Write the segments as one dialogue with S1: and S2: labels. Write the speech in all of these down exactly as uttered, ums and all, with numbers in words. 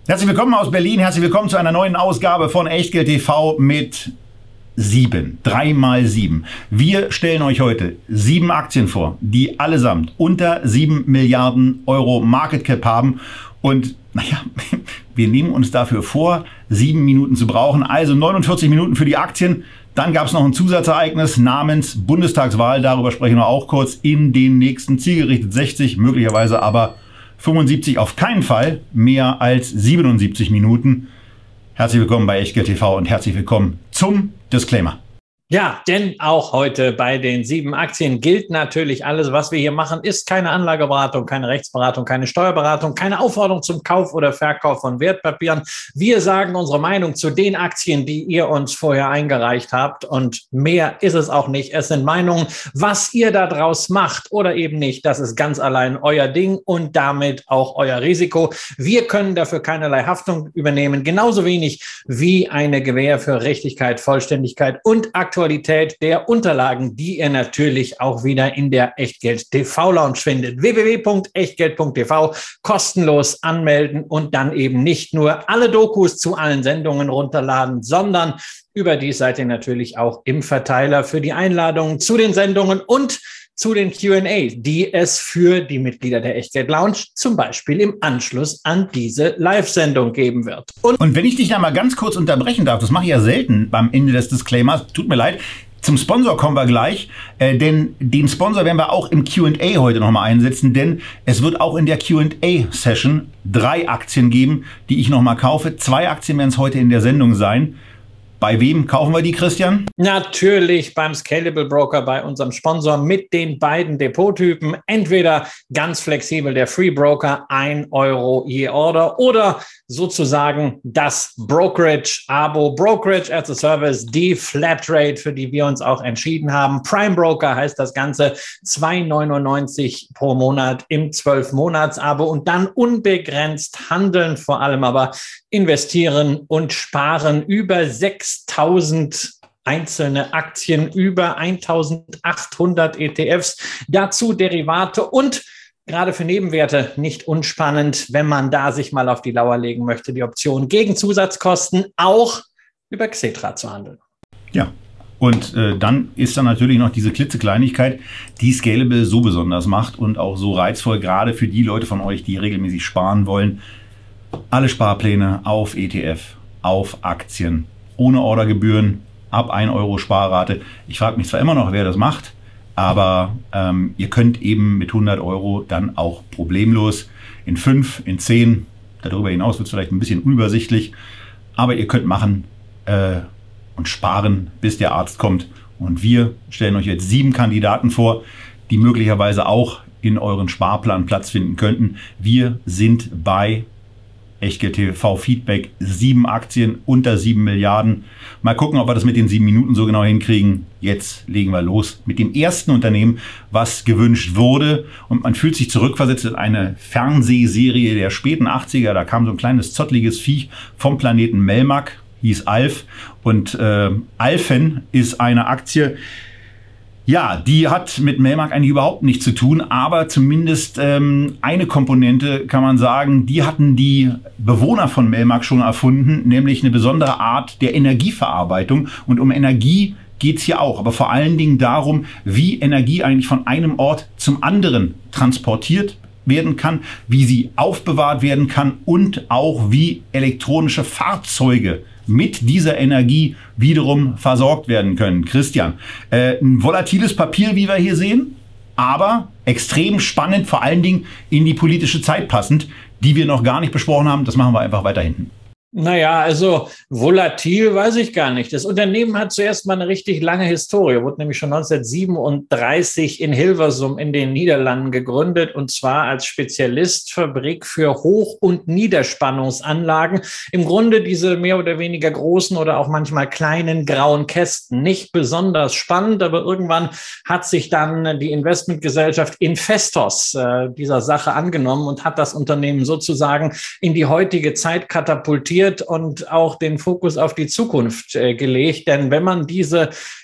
S1: Herzlich willkommen aus Berlin, herzlich willkommen zu einer neuen Ausgabe von Echtgeld T V mit sieben, drei mal sieben. Wir stellen euch heute sieben Aktien vor, die allesamt unter sieben Milliarden Euro Market Cap haben. Und naja, wir nehmen uns dafür vor, sieben Minuten zu brauchen, also neunundvierzig Minuten für die Aktien. Dann gab es noch ein Zusatzereignis namens Bundestagswahl, darüber sprechen wir auch kurz in den nächsten zielgerichtet sechzig, möglicherweise aber fünfundsiebzig, auf keinen Fall mehr als siebenundsiebzig Minuten. Herzlich willkommen bei Echtgeld T V und herzlich willkommen zum Disclaimer.
S2: Ja, denn auch heute bei den sieben Aktien gilt natürlich, alles, was wir hier machen, ist keine Anlageberatung, keine Rechtsberatung, keine Steuerberatung, keine Aufforderung zum Kauf oder Verkauf von Wertpapieren. Wir sagen unsere Meinung zu den Aktien, die ihr uns vorher eingereicht habt, und mehr ist es auch nicht. Es sind Meinungen. Was ihr daraus macht oder eben nicht, das ist ganz allein euer Ding und damit auch euer Risiko. Wir können dafür keinerlei Haftung übernehmen, genauso wenig wie eine Gewähr für Richtigkeit, Vollständigkeit und Aktualität Aktualität der Unterlagen, die ihr natürlich auch wieder in der Echtgeld T V Lounge findet. w w w punkt echtgeld punkt t v, kostenlos anmelden und dann eben nicht nur alle Dokus zu allen Sendungen runterladen, sondern überdies seid ihr natürlich auch im Verteiler für die Einladungen zu den Sendungen und zu den Q und A, die es für die Mitglieder der Echtgeld Lounge zum Beispiel im Anschluss an diese Live-Sendung geben wird.
S1: Und, und wenn ich dich da mal ganz kurz unterbrechen darf, das mache ich ja selten beim Ende des Disclaimers, tut mir leid, zum Sponsor kommen wir gleich, äh, denn den Sponsor werden wir auch im Q und A heute nochmal einsetzen, denn es wird auch in der Q und A-Session drei Aktien geben, die ich nochmal kaufe. Zwei Aktien werden es heute in der Sendung sein. Bei wem kaufen wir die, Christian?
S2: Natürlich beim Scalable Broker, bei unserem Sponsor mit den beiden Depottypen. Entweder ganz flexibel der Free Broker, ein Euro je Order, oder sozusagen das Brokerage-Abo, Brokerage as a Service, die Flatrate, für die wir uns auch entschieden haben. Prime Broker heißt das Ganze, zwei neunundneunzig pro Monat im zwölf Monats Abo und dann unbegrenzt handeln, vor allem aber investieren und sparen über sechstausend einzelne Aktien, über eintausendachthundert E T Fs, dazu Derivate und gerade für Nebenwerte nicht unspannend, wenn man da sich mal auf die Lauer legen möchte, die Option gegen Zusatzkosten auch über Xetra zu handeln.
S1: Ja, und äh, dann ist da natürlich noch diese klitzekleinigkeit, die Scalable so besonders macht und auch so reizvoll, gerade für die Leute von euch, die regelmäßig sparen wollen. Alle Sparpläne auf E T F, auf Aktien, ohne Ordergebühren, ab ein Euro Sparrate. Ich frage mich zwar immer noch, wer das macht, aber ähm, ihr könnt eben mit hundert Euro dann auch problemlos in fünf, in zehn, darüber hinaus wird es vielleicht ein bisschen unübersichtlich, aber ihr könnt machen äh, und sparen, bis der Arzt kommt. Und wir stellen euch jetzt sieben Kandidaten vor, die möglicherweise auch in euren Sparplan Platz finden könnten. Wir sind bei Echtgeld T V Feedback, sieben Aktien unter sieben Milliarden. Mal gucken, ob wir das mit den sieben Minuten so genau hinkriegen. Jetzt legen wir los mit dem ersten Unternehmen, was gewünscht wurde. Und man fühlt sich zurückversetzt in eine Fernsehserie der späten achtziger. Da kam so ein kleines zottliges Viech vom Planeten Melmac, hieß Alf. Und äh, Alfen ist eine Aktie, ja, die hat mit Melmac eigentlich überhaupt nichts zu tun, aber zumindest ähm, eine Komponente kann man sagen, die hatten die Bewohner von Melmac schon erfunden, nämlich eine besondere Art der Energieverarbeitung. Und um Energie geht's hier auch, aber vor allen Dingen darum, wie Energie eigentlich von einem Ort zum anderen transportiert werden kann, wie sie aufbewahrt werden kann und auch wie elektronische Fahrzeuge mit dieser Energie wiederum versorgt werden können. Christian, äh, ein volatiles Papier, wie wir hier sehen, aber extrem spannend, vor allen Dingen in die politische Zeit passend, die wir noch gar nicht besprochen haben. Das machen wir einfach weiter hinten.
S2: Naja, also volatil weiß ich gar nicht. Das Unternehmen hat zuerst mal eine richtig lange Historie, wurde nämlich schon neunzehnhundertsiebenunddreißig in Hilversum in den Niederlanden gegründet, und zwar als Spezialistfabrik für Hoch- und Niederspannungsanlagen. Im Grunde diese mehr oder weniger großen oder auch manchmal kleinen grauen Kästen. Nicht besonders spannend, aber irgendwann hat sich dann die Investmentgesellschaft Investos äh, dieser Sache angenommen und hat das Unternehmen sozusagen in die heutige Zeit katapultiert und auch den Fokus auf die Zukunft äh, gelegt. Denn wenn man diese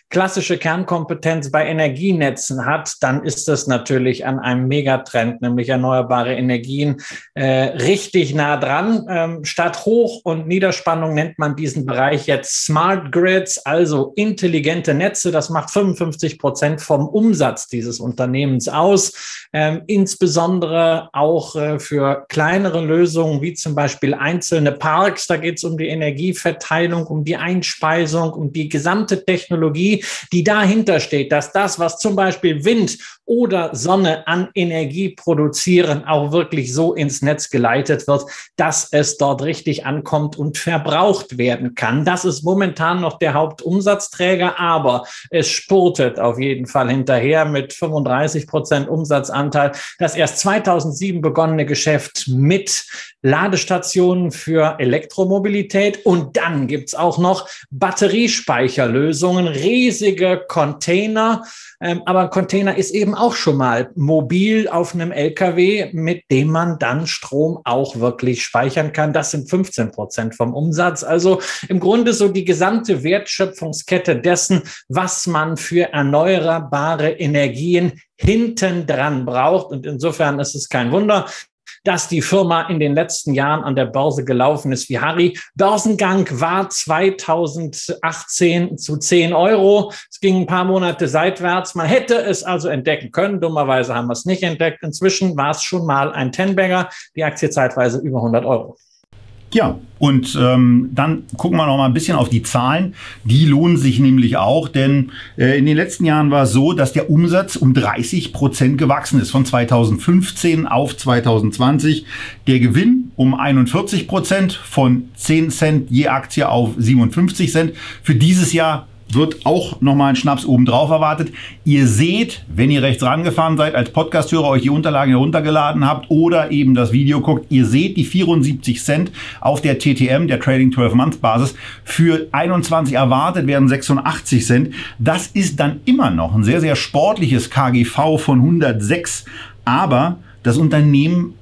S2: klassische Kernkompetenz bei Energienetzen hat, dann ist das natürlich an einem Megatrend, nämlich erneuerbare Energien, äh, richtig nah dran. Ähm, statt Hoch- und Niederspannung nennt man diesen Bereich jetzt Smart Grids, also intelligente Netze. Das macht fünfundfünfzig Prozent vom Umsatz dieses Unternehmens aus. Ähm, insbesondere auch äh, für kleinere Lösungen, wie zum Beispiel einzelne Parks. Da geht es um die Energieverteilung, um die Einspeisung, um die gesamte Technologie, die dahinter steht, dass das, was zum Beispiel Wind oder Sonne an Energie produzieren, auch wirklich so ins Netz geleitet wird, dass es dort richtig ankommt und verbraucht werden kann. Das ist momentan noch der Hauptumsatzträger, aber es spurtet auf jeden Fall hinterher mit fünfunddreißig Prozent Umsatzanteil. Das erst zweitausendsieben begonnene Geschäft mit Ladestationen für Elektromobilität, und dann gibt's auch noch Batteriespeicherlösungen, riesige Container. Ähm, aber ein Container ist eben auch schon mal mobil auf einem L K W, mit dem man dann Strom auch wirklich speichern kann. Das sind fünfzehn Prozent vom Umsatz. Also im Grunde so die gesamte Wertschöpfungskette dessen, was man für erneuerbare Energien hinten dran braucht. Und insofern ist es kein Wunder, dass die Firma in den letzten Jahren an der Börse gelaufen ist wie Harry. Börsengang war zweitausendachtzehn zu zehn Euro. Es ging ein paar Monate seitwärts. Man hätte es also entdecken können. Dummerweise haben wir es nicht entdeckt. Inzwischen war es schon mal ein Ten-Bagger. Die Aktie zeitweise über hundert Euro.
S1: Ja, und ähm, dann gucken wir noch mal ein bisschen auf die Zahlen. Die lohnen sich nämlich auch, denn äh, in den letzten Jahren war es so, dass der Umsatz um dreißig Prozent gewachsen ist, von zweitausendfünfzehn auf zweitausendzwanzig. Der Gewinn um einundvierzig Prozent, von zehn Cent je Aktie auf siebenundfünfzig Cent. Für dieses Jahr wird auch nochmal ein Schnaps obendrauf erwartet. Ihr seht, wenn ihr rechts rangefahren seid, als Podcast-Hörer euch die Unterlagen heruntergeladen habt oder eben das Video guckt, ihr seht die vierundsiebzig Cent auf der T T M, der Trading zwölf Month Basis. Für einundzwanzig erwartet werden sechsundachtzig Cent. Das ist dann immer noch ein sehr, sehr sportliches K G V von hundertsechs. Aber das Unternehmen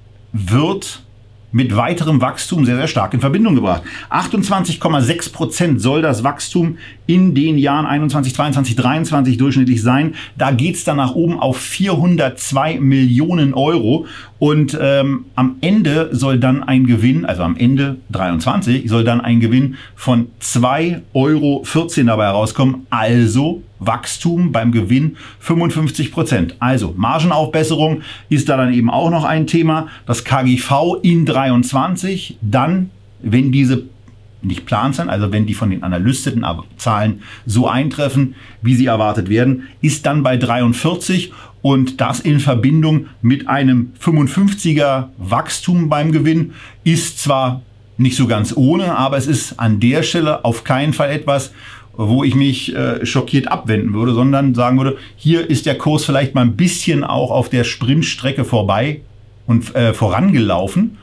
S1: wird mit weiterem Wachstum sehr, sehr stark in Verbindung gebracht. achtundzwanzig Komma sechs Prozent soll das Wachstum in den Jahren einundzwanzig, zweiundzwanzig, dreiundzwanzig durchschnittlich sein. Da geht's dann nach oben auf vierhundertzwei Millionen Euro. Und ähm, am Ende soll dann ein Gewinn, also am Ende dreiundzwanzig, soll dann ein Gewinn von zwei Euro vierzehn dabei herauskommen. Also Wachstum beim Gewinn fünfundfünfzig Prozent. Also Margenaufbesserung ist da dann eben auch noch ein Thema. Das K G V in dreiundzwanzig, dann, wenn diese nicht plant sind, also wenn die von den analystischen Zahlen so eintreffen, wie sie erwartet werden, ist dann bei dreiundvierzig, und das in Verbindung mit einem fünfundfünfziger Wachstum beim Gewinn ist zwar nicht so ganz ohne, aber es ist an der Stelle auf keinen Fall etwas, wo ich mich äh, schockiert abwenden würde, sondern sagen würde, hier ist der Kurs vielleicht mal ein bisschen auch auf der Sprintstrecke vorbei und äh, vorangelaufen,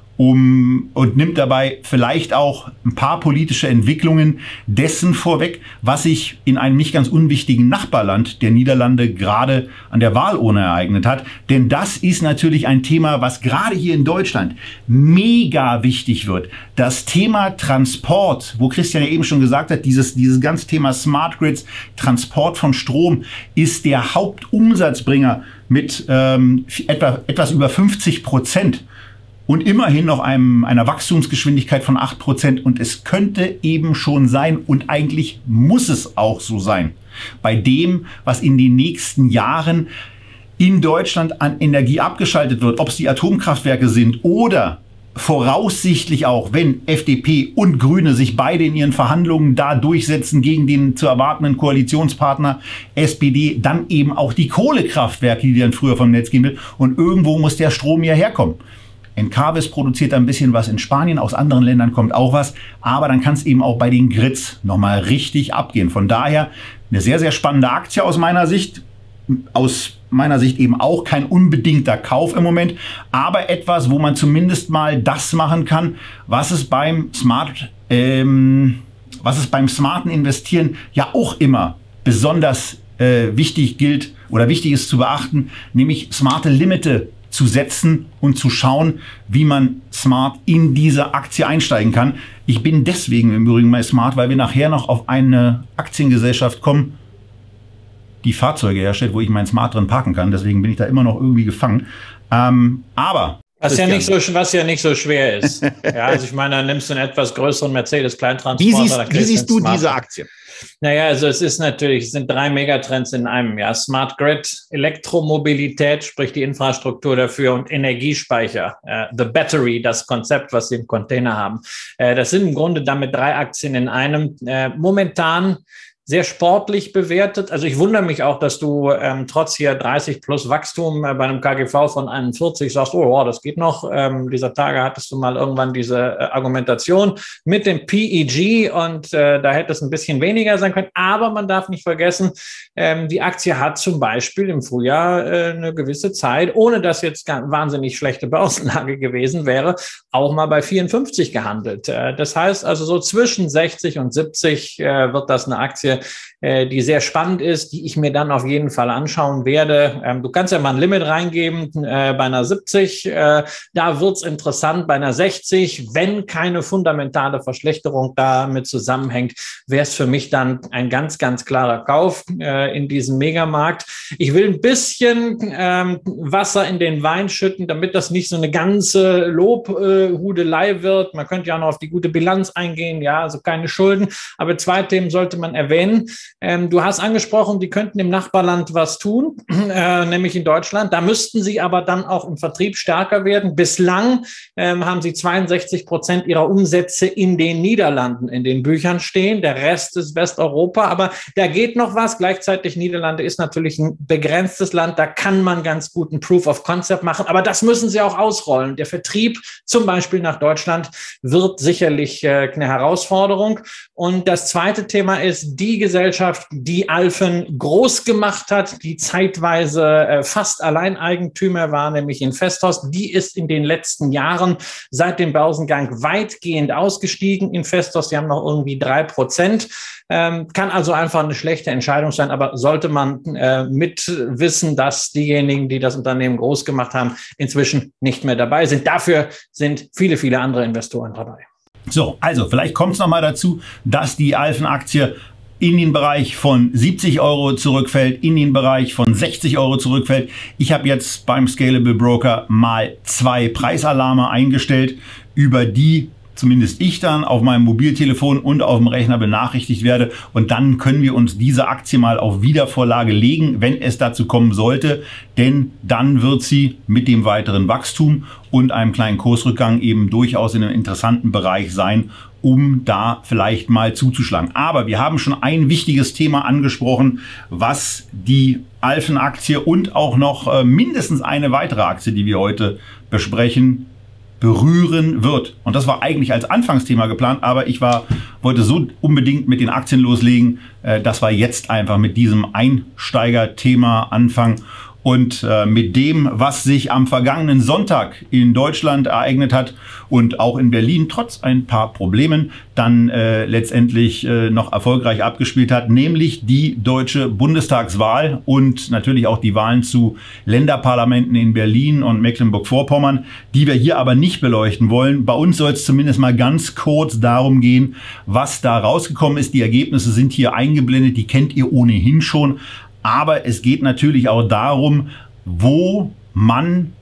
S1: um, und nimmt dabei vielleicht auch ein paar politische Entwicklungen dessen vorweg, was sich in einem nicht ganz unwichtigen Nachbarland der Niederlande gerade an der Wahlurne ereignet hat. Denn das ist natürlich ein Thema, was gerade hier in Deutschland mega wichtig wird. Das Thema Transport, wo Christian ja eben schon gesagt hat, dieses, dieses ganze Thema Smart Grids, Transport von Strom, ist der Hauptumsatzbringer mit ähm, etwa, etwas über fünfzig Prozent. Und immerhin noch einem, einer Wachstumsgeschwindigkeit von acht Prozent. Und es könnte eben schon sein, und eigentlich muss es auch so sein, bei dem, was in den nächsten Jahren in Deutschland an Energie abgeschaltet wird, ob es die Atomkraftwerke sind oder voraussichtlich auch, wenn F D P und Grüne sich beide in ihren Verhandlungen da durchsetzen gegen den zu erwartenden Koalitionspartner S P D, dann eben auch die Kohlekraftwerke, die dann früher vom Netz gehen will. Und irgendwo muss der Strom ja herkommen. Encavis produziert ein bisschen was in Spanien, aus anderen Ländern kommt auch was, aber dann kann es eben auch bei den Grids nochmal richtig abgehen. Von daher eine sehr, sehr spannende Aktie aus meiner Sicht. Aus meiner Sicht eben auch kein unbedingter Kauf im Moment, aber etwas, wo man zumindest mal das machen kann, was es beim Smart, ähm, was es beim smarten Investieren ja auch immer besonders äh, wichtig gilt oder wichtig ist zu beachten, nämlich smarte Limite zu setzen und zu schauen, wie man smart in diese Aktie einsteigen kann. Ich bin deswegen im Übrigen mal smart, weil wir nachher noch auf eine Aktiengesellschaft kommen, die Fahrzeuge herstellt, wo ich meinen Smart drin parken kann. Deswegen bin ich da immer noch irgendwie gefangen. Ähm, aber
S2: Was ja, nicht so, was ja nicht so schwer ist. Ja, also ich meine, dann nimmst du einen etwas größeren Mercedes-Kleintransporter.
S1: Wie siehst, wie siehst du diese Aktie?
S2: Naja, also es ist natürlich, es sind drei Megatrends in einem. Ja, Smart Grid, Elektromobilität, sprich die Infrastruktur dafür und Energiespeicher. Uh, the Battery, das Konzept, was sie im Container haben. Uh, das sind im Grunde damit drei Aktien in einem. Uh, momentan sehr sportlich bewertet. Also ich wundere mich auch, dass du ähm, trotz hier dreißig plus Wachstum äh, bei einem K G V von einundvierzig sagst, oh, wow, das geht noch. Ähm, dieser Tage hattest du mal irgendwann diese äh, Argumentation mit dem P E G und äh, da hätte es ein bisschen weniger sein können. Aber man darf nicht vergessen, ähm, die Aktie hat zum Beispiel im Frühjahr äh, eine gewisse Zeit, ohne dass jetzt wahnsinnig schlechte Börsenlage gewesen wäre, auch mal bei vierundfünfzig gehandelt. Äh, das heißt also so zwischen sechzig und siebzig äh, wird das eine Aktie, die sehr spannend ist, die ich mir dann auf jeden Fall anschauen werde. Du kannst ja mal ein Limit reingeben bei einer siebzig. Da wird's interessant. Bei einer sechzig, wenn keine fundamentale Verschlechterung damit zusammenhängt, wäre es für mich dann ein ganz, ganz klarer Kauf in diesem Megamarkt. Ich will ein bisschen Wasser in den Wein schütten, damit das nicht so eine ganze Lobhudelei wird. Man könnte ja noch auf die gute Bilanz eingehen, ja, also keine Schulden. Aber zwei Themen sollte man erwähnen. Ähm, du hast angesprochen, die könnten im Nachbarland was tun, äh, nämlich in Deutschland. Da müssten sie aber dann auch im Vertrieb stärker werden. Bislang ähm, haben sie zweiundsechzig Prozent ihrer Umsätze in den Niederlanden in den Büchern stehen. Der Rest ist Westeuropa, aber da geht noch was. Gleichzeitig Niederlande ist natürlich ein begrenztes Land. Da kann man ganz gut ein Proof of Concept machen, aber das müssen sie auch ausrollen. Der Vertrieb zum Beispiel nach Deutschland wird sicherlich äh, eine Herausforderung. Und das zweite Thema ist die Gesellschaft, die Alfen groß gemacht hat, die zeitweise äh, fast Alleineigentümer war, nämlich Investos. Die ist in den letzten Jahren seit dem Börsengang weitgehend ausgestiegen. Investos, die haben noch irgendwie drei Prozent. Ähm, kann also einfach eine schlechte Entscheidung sein, aber sollte man äh, mit wissen, dass diejenigen, die das Unternehmen groß gemacht haben, inzwischen nicht mehr dabei sind. Dafür sind viele, viele andere Investoren dabei.
S1: So, also vielleicht kommt es nochmal dazu, dass die Alfen-Aktie in den Bereich von siebzig Euro zurückfällt, in den Bereich von sechzig Euro zurückfällt. Ich habe jetzt beim Scalable Broker mal zwei Preisalarme eingestellt, über die zumindest ich dann auf meinem Mobiltelefon und auf dem Rechner benachrichtigt werde. Und dann können wir uns diese Aktie mal auf Wiedervorlage legen, wenn es dazu kommen sollte. Denn dann wird sie mit dem weiteren Wachstum und einem kleinen Kursrückgang eben durchaus in einem interessanten Bereich sein, um da vielleicht mal zuzuschlagen. Aber wir haben schon ein wichtiges Thema angesprochen, was die Alfen-Aktie und auch noch äh, mindestens eine weitere Aktie, die wir heute besprechen, berühren wird. Und das war eigentlich als Anfangsthema geplant, aber ich war, wollte so unbedingt mit den Aktien loslegen, äh, dass wir jetzt einfach mit diesem Einsteigerthema anfangen. Und äh, mit dem, was sich am vergangenen Sonntag in Deutschland ereignet hat und auch in Berlin trotz ein paar Problemen dann äh, letztendlich äh, noch erfolgreich abgespielt hat, nämlich die deutsche Bundestagswahl und natürlich auch die Wahlen zu Länderparlamenten in Berlin und Mecklenburg-Vorpommern, die wir hier aber nicht beleuchten wollen. Bei uns soll es zumindest mal ganz kurz darum gehen, was da rausgekommen ist. Die Ergebnisse sind hier eingeblendet, die kennt ihr ohnehin schon. Aber es geht natürlich auch darum, wo man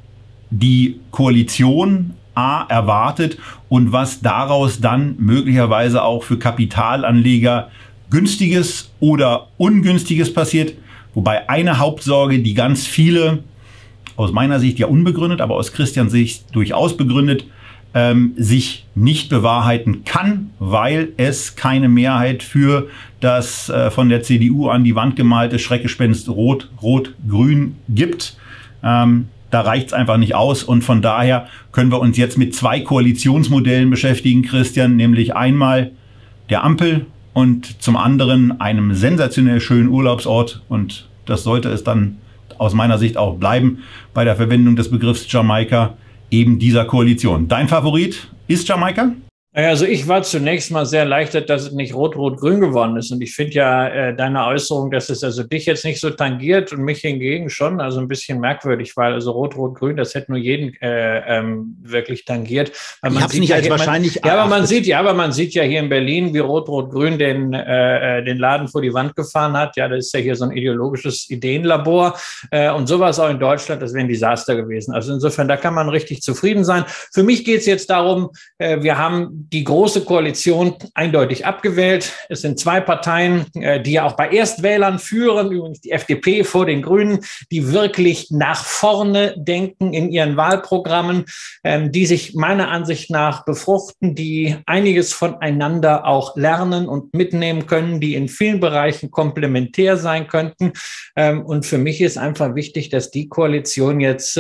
S1: die Koalition A erwartet und was daraus dann möglicherweise auch für Kapitalanleger Günstiges oder Ungünstiges passiert. Wobei eine Hauptsorge, die ganz viele, aus meiner Sicht ja unbegründet, aber aus Christians Sicht durchaus begründet, ähm, sich nicht bewahrheiten kann, weil es keine Mehrheit für das äh, von der C D U an die Wand gemalte Schreckgespenst Rot, Rot, Grün gibt. Ähm, da reicht es einfach nicht aus und von daher können wir uns jetzt mit zwei Koalitionsmodellen beschäftigen, Christian, nämlich einmal der Ampel und zum anderen einem sensationell schönen Urlaubsort und das sollte es dann aus meiner Sicht auch bleiben bei der Verwendung des Begriffs Jamaika, eben dieser Koalition. Dein Favorit ist Jamaika?
S2: Also ich war zunächst mal sehr erleichtert, dass es nicht Rot-Rot-Grün geworden ist. Und ich finde ja äh, deine Äußerung, dass es also dich jetzt nicht so tangiert und mich hingegen schon, also ein bisschen merkwürdig, weil also Rot-Rot-Grün, das hätte nur jeden äh, ähm, wirklich tangiert. Weil man
S1: ich habe es nicht
S2: ja
S1: als
S2: hier,
S1: wahrscheinlich.
S2: Man, ja, aber man sieht ja, aber man sieht ja hier in Berlin, wie Rot-Rot-Grün den äh, den Laden vor die Wand gefahren hat. Ja, das ist ja hier so ein ideologisches Ideenlabor äh, und sowas auch in Deutschland. Das wäre ein Desaster gewesen. Also insofern, da kann man richtig zufrieden sein. Für mich geht es jetzt darum, äh, wir haben die große Koalition eindeutig abgewählt. Es sind zwei Parteien, die ja auch bei Erstwählern führen, übrigens die F D P vor den Grünen, die wirklich nach vorne denken in ihren Wahlprogrammen, die sich meiner Ansicht nach befruchten, die einiges voneinander auch lernen und mitnehmen können, die in vielen Bereichen komplementär sein könnten. Und für mich ist einfach wichtig, dass die Koalition jetzt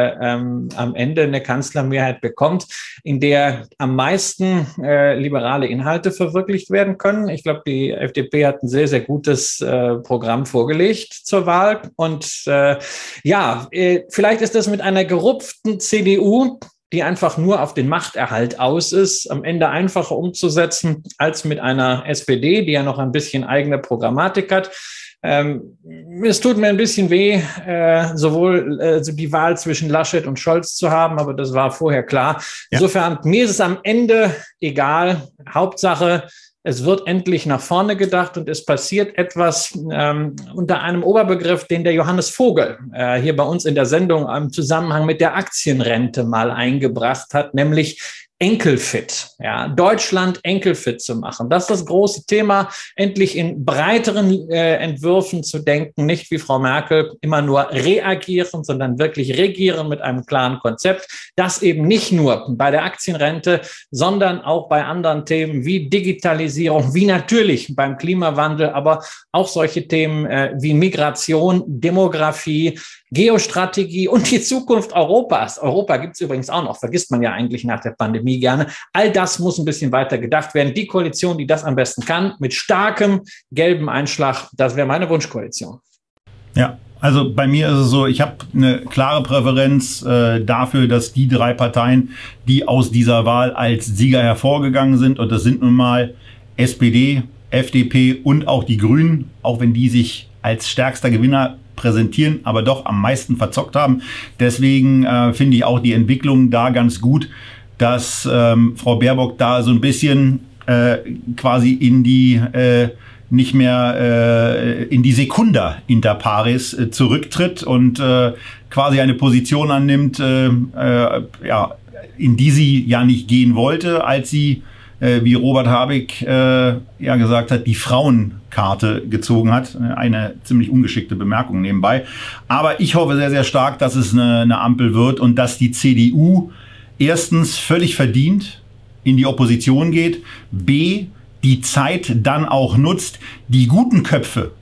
S2: am Ende eine Kanzlermehrheit bekommt, in der am meisten Äh, liberale Inhalte verwirklicht werden können. Ich glaube, die F D P hat ein sehr, sehr gutes äh, Programm vorgelegt zur Wahl. Und äh, ja, äh, vielleicht ist das mit einer gerupften C D U, die einfach nur auf den Machterhalt aus ist, am Ende einfacher umzusetzen als mit einer S P D, die ja noch ein bisschen eigene Programmatik hat. Ähm, es tut mir ein bisschen weh, äh, sowohl äh, die Wahl zwischen Laschet und Scholz zu haben, aber das war vorher klar. Ja. Insofern, mir ist es am Ende egal. Hauptsache, es wird endlich nach vorne gedacht und es passiert etwas ähm, unter einem Oberbegriff, den der Johannes Vogel äh, hier bei uns in der Sendung im Zusammenhang mit der Aktienrente mal eingebracht hat, nämlich Enkelfit, ja, Deutschland enkelfit zu machen. Das ist das große Thema, endlich in breiteren äh, Entwürfen zu denken, nicht wie Frau Merkel immer nur reagieren, sondern wirklich regieren mit einem klaren Konzept, das eben nicht nur bei der Aktienrente, sondern auch bei anderen Themen wie Digitalisierung, wie natürlich beim Klimawandel, aber auch solche Themen äh, wie Migration, Demografie, Geostrategie und die Zukunft Europas. Europa gibt es übrigens auch noch, vergisst man ja eigentlich nach der Pandemie gerne. All das muss ein bisschen weiter gedacht werden. Die Koalition, die das am besten kann, mit starkem gelben Einschlag, das wäre meine Wunschkoalition.
S1: Ja, also bei mir ist es so, ich habe eine klare Präferenz äh, dafür, dass die drei Parteien, die aus dieser Wahl als Sieger hervorgegangen sind, und das sind nun mal S P D, F D P und auch die Grünen, auch wenn die sich als stärkster Gewinner präsentieren, aber doch am meisten verzockt haben. Deswegen äh, finde ich auch die Entwicklung da ganz gut, dass ähm, Frau Baerbock da so ein bisschen äh, quasi in die äh, nicht mehr äh, in die Secunda inter pares äh, zurücktritt und äh, quasi eine Position annimmt, äh, äh, ja, in die sie ja nicht gehen wollte, als sie, äh, wie Robert Habeck äh, ja gesagt hat, die Frauenkarte gezogen hat. Eine ziemlich ungeschickte Bemerkung nebenbei. Aber ich hoffe sehr, sehr stark, dass es eine, eine Ampel wird und dass die C D U erstens völlig verdient in die Opposition geht, b, die Zeit dann auch nutzt, die guten Köpfe,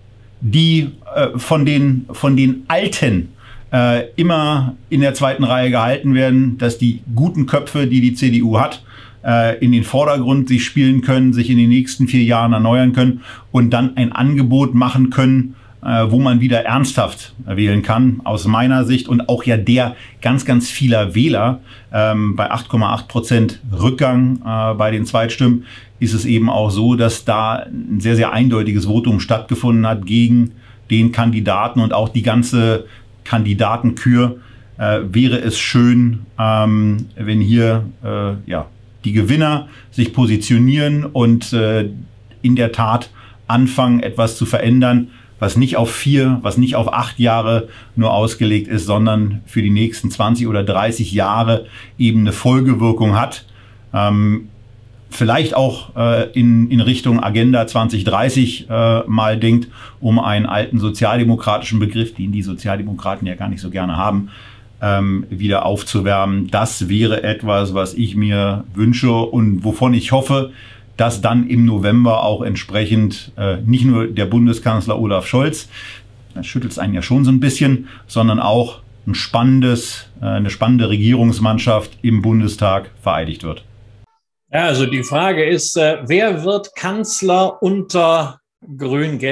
S1: die äh, von den, von den Alten äh, immer in der zweiten Reihe gehalten werden, dass die guten Köpfe, die die C D U hat, äh, in den Vordergrund sich spielen können, sich in den nächsten vier Jahren erneuern können und dann ein Angebot machen können, äh, wo man wieder ernsthaft wählen kann, aus meiner Sicht, und auch ja der ganz, ganz vieler Wähler. Ähm, bei acht Komma acht Prozent Rückgang äh, bei den Zweitstimmen ist es eben auch so, dass da ein sehr, sehr eindeutiges Votum stattgefunden hat gegen den Kandidaten und auch die ganze Kandidatenkür. Äh, wäre es schön, ähm, wenn hier äh, ja, die Gewinner sich positionieren und äh, in der Tat anfangen, etwas zu verändern, was nicht auf vier, was nicht auf acht Jahre nur ausgelegt ist, sondern für die nächsten zwanzig oder dreißig Jahre eben eine Folgewirkung hat. Ähm, vielleicht auch äh, in, in Richtung Agenda zwanzig dreißig äh, mal denkt, um einen alten sozialdemokratischen Begriff, den die Sozialdemokraten ja gar nicht so gerne haben, ähm, wieder aufzuwärmen. Das wäre etwas, was ich mir wünsche und wovon ich hoffe, dass dann im November auch entsprechend äh, nicht nur der Bundeskanzler Olaf Scholz, das schüttelt es einen ja schon so ein bisschen, sondern auch ein spannendes, äh, eine spannende Regierungsmannschaft im Bundestag vereidigt wird.
S2: Ja, also die Frage ist, äh, wer wird Kanzler unter Grün-Gelb?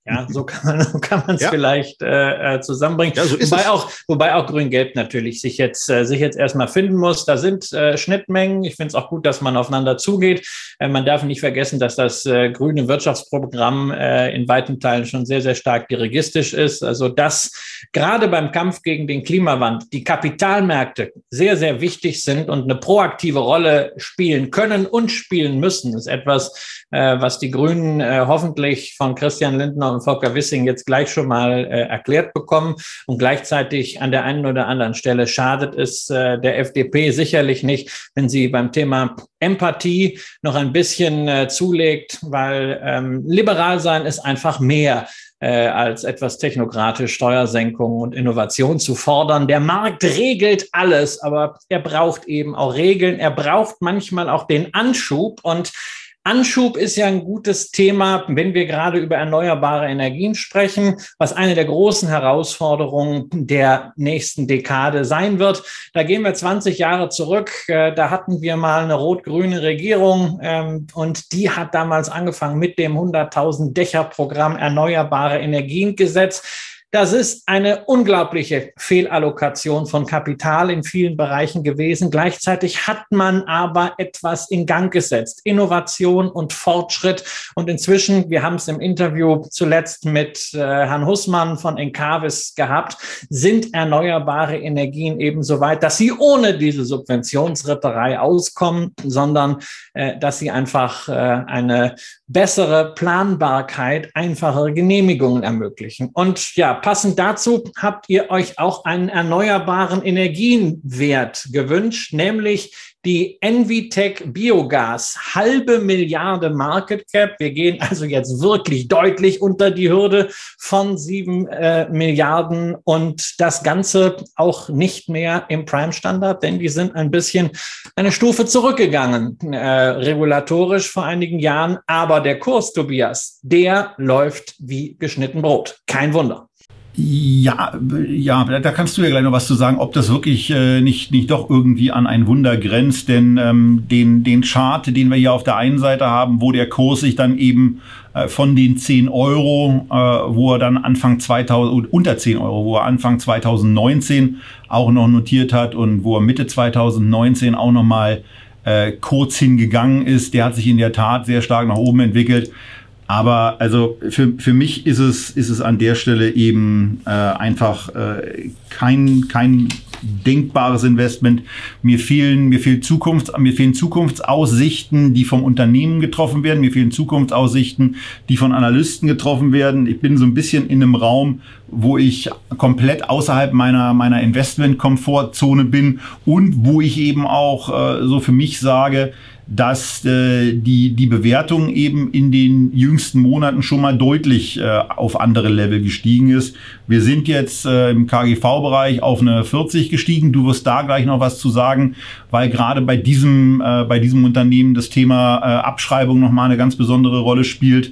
S2: Ja, so kann man so kann man es
S3: Ja.
S2: vielleicht äh, zusammenbringen.
S3: Ja, so ist
S2: wobei
S3: es.
S2: auch wobei auch Grün-Gelb natürlich sich jetzt äh, sich jetzt erstmal finden muss. Da sind äh, Schnittmengen. Ich finde es auch gut, dass man aufeinander zugeht. Äh, man darf nicht vergessen, dass das äh, grüne Wirtschaftsprogramm äh, in weiten Teilen schon sehr sehr stark dirigistisch ist. Also dass gerade beim Kampf gegen den Klimawandel die Kapitalmärkte sehr sehr wichtig sind und eine proaktive Rolle spielen können und spielen müssen, ist etwas, äh, was die Grünen äh, hoffentlich von Christian Lindner und Volker Wissing jetzt gleich schon mal äh, erklärt bekommen. Und gleichzeitig an der einen oder anderen Stelle schadet es äh, der F D P sicherlich nicht, wenn sie beim Thema Empathie noch ein bisschen äh, zulegt, weil ähm, liberal sein ist einfach mehr äh, als etwas technokratisch Steuersenkungen und Innovation zu fordern. Der Markt regelt alles, aber er braucht eben auch Regeln. Er braucht manchmal auch den Anschub, und Anschub ist ja ein gutes Thema, wenn wir gerade über erneuerbare Energien sprechen, was eine der großen Herausforderungen der nächsten Dekade sein wird. Da gehen wir zwanzig Jahre zurück. Da hatten wir mal eine rot-grüne Regierung, und die hat damals angefangen mit dem hunderttausend Dächer Programm Erneuerbare Energien Gesetz. Das ist eine unglaubliche Fehlallokation von Kapital in vielen Bereichen gewesen. Gleichzeitig hat man aber etwas in Gang gesetzt. Innovation und Fortschritt. Und inzwischen, wir haben es im Interview zuletzt mit äh, Herrn Hussmann von Encavis gehabt, sind erneuerbare Energien eben so weit, dass sie ohne diese Subventionsritterei auskommen, sondern äh, dass sie einfach äh, eine bessere Planbarkeit, einfachere Genehmigungen ermöglichen. Und ja, passend dazu habt ihr euch auch einen erneuerbaren Energienwert gewünscht, nämlich die Envitec Biogas, halbe Milliarde Market Cap. Wir gehen also jetzt wirklich deutlich unter die Hürde von sieben äh, Milliarden, und das Ganze auch nicht mehr im Prime-Standard, denn die sind ein bisschen eine Stufe zurückgegangen, äh, regulatorisch vor einigen Jahren. Aber der Kurs, Tobias, der läuft wie geschnitten Brot. Kein Wunder.
S1: Ja, ja, da kannst du ja gleich noch was zu sagen, ob das wirklich äh, nicht nicht doch irgendwie an ein Wunder grenzt, denn ähm, den den Chart, den wir hier auf der einen Seite haben, wo der Kurs sich dann eben äh, von den zehn Euro, äh, wo er dann Anfang zweitausend, unter zehn Euro, wo er Anfang zweitausendneunzehn auch noch notiert hat und wo er Mitte zweitausendneunzehn auch noch mal äh, kurz hingegangen ist, der hat sich in der Tat sehr stark nach oben entwickelt. Aber also für, für mich ist es, ist es an der Stelle eben äh, einfach äh, kein, kein denkbares Investment. Mir fehlen, mir fehlen Zukunfts, mir fehlen Zukunftsaussichten, die vom Unternehmen getroffen werden. Mir fehlen Zukunftsaussichten, die von Analysten getroffen werden. Ich bin so ein bisschen in einem Raum, wo ich komplett außerhalb meiner, meiner Investment-Komfortzone bin und wo ich eben auch äh, so für mich sage, dass äh, die, die Bewertung eben in den jüngsten Monaten schon mal deutlich äh, auf andere Level gestiegen ist. Wir sind jetzt äh, im K G V-Bereich auf eine vierzig gestiegen. Du wirst da gleich noch was zu sagen, weil gerade bei diesem, äh, bei diesem Unternehmen das Thema äh, Abschreibung nochmal eine ganz besondere Rolle spielt.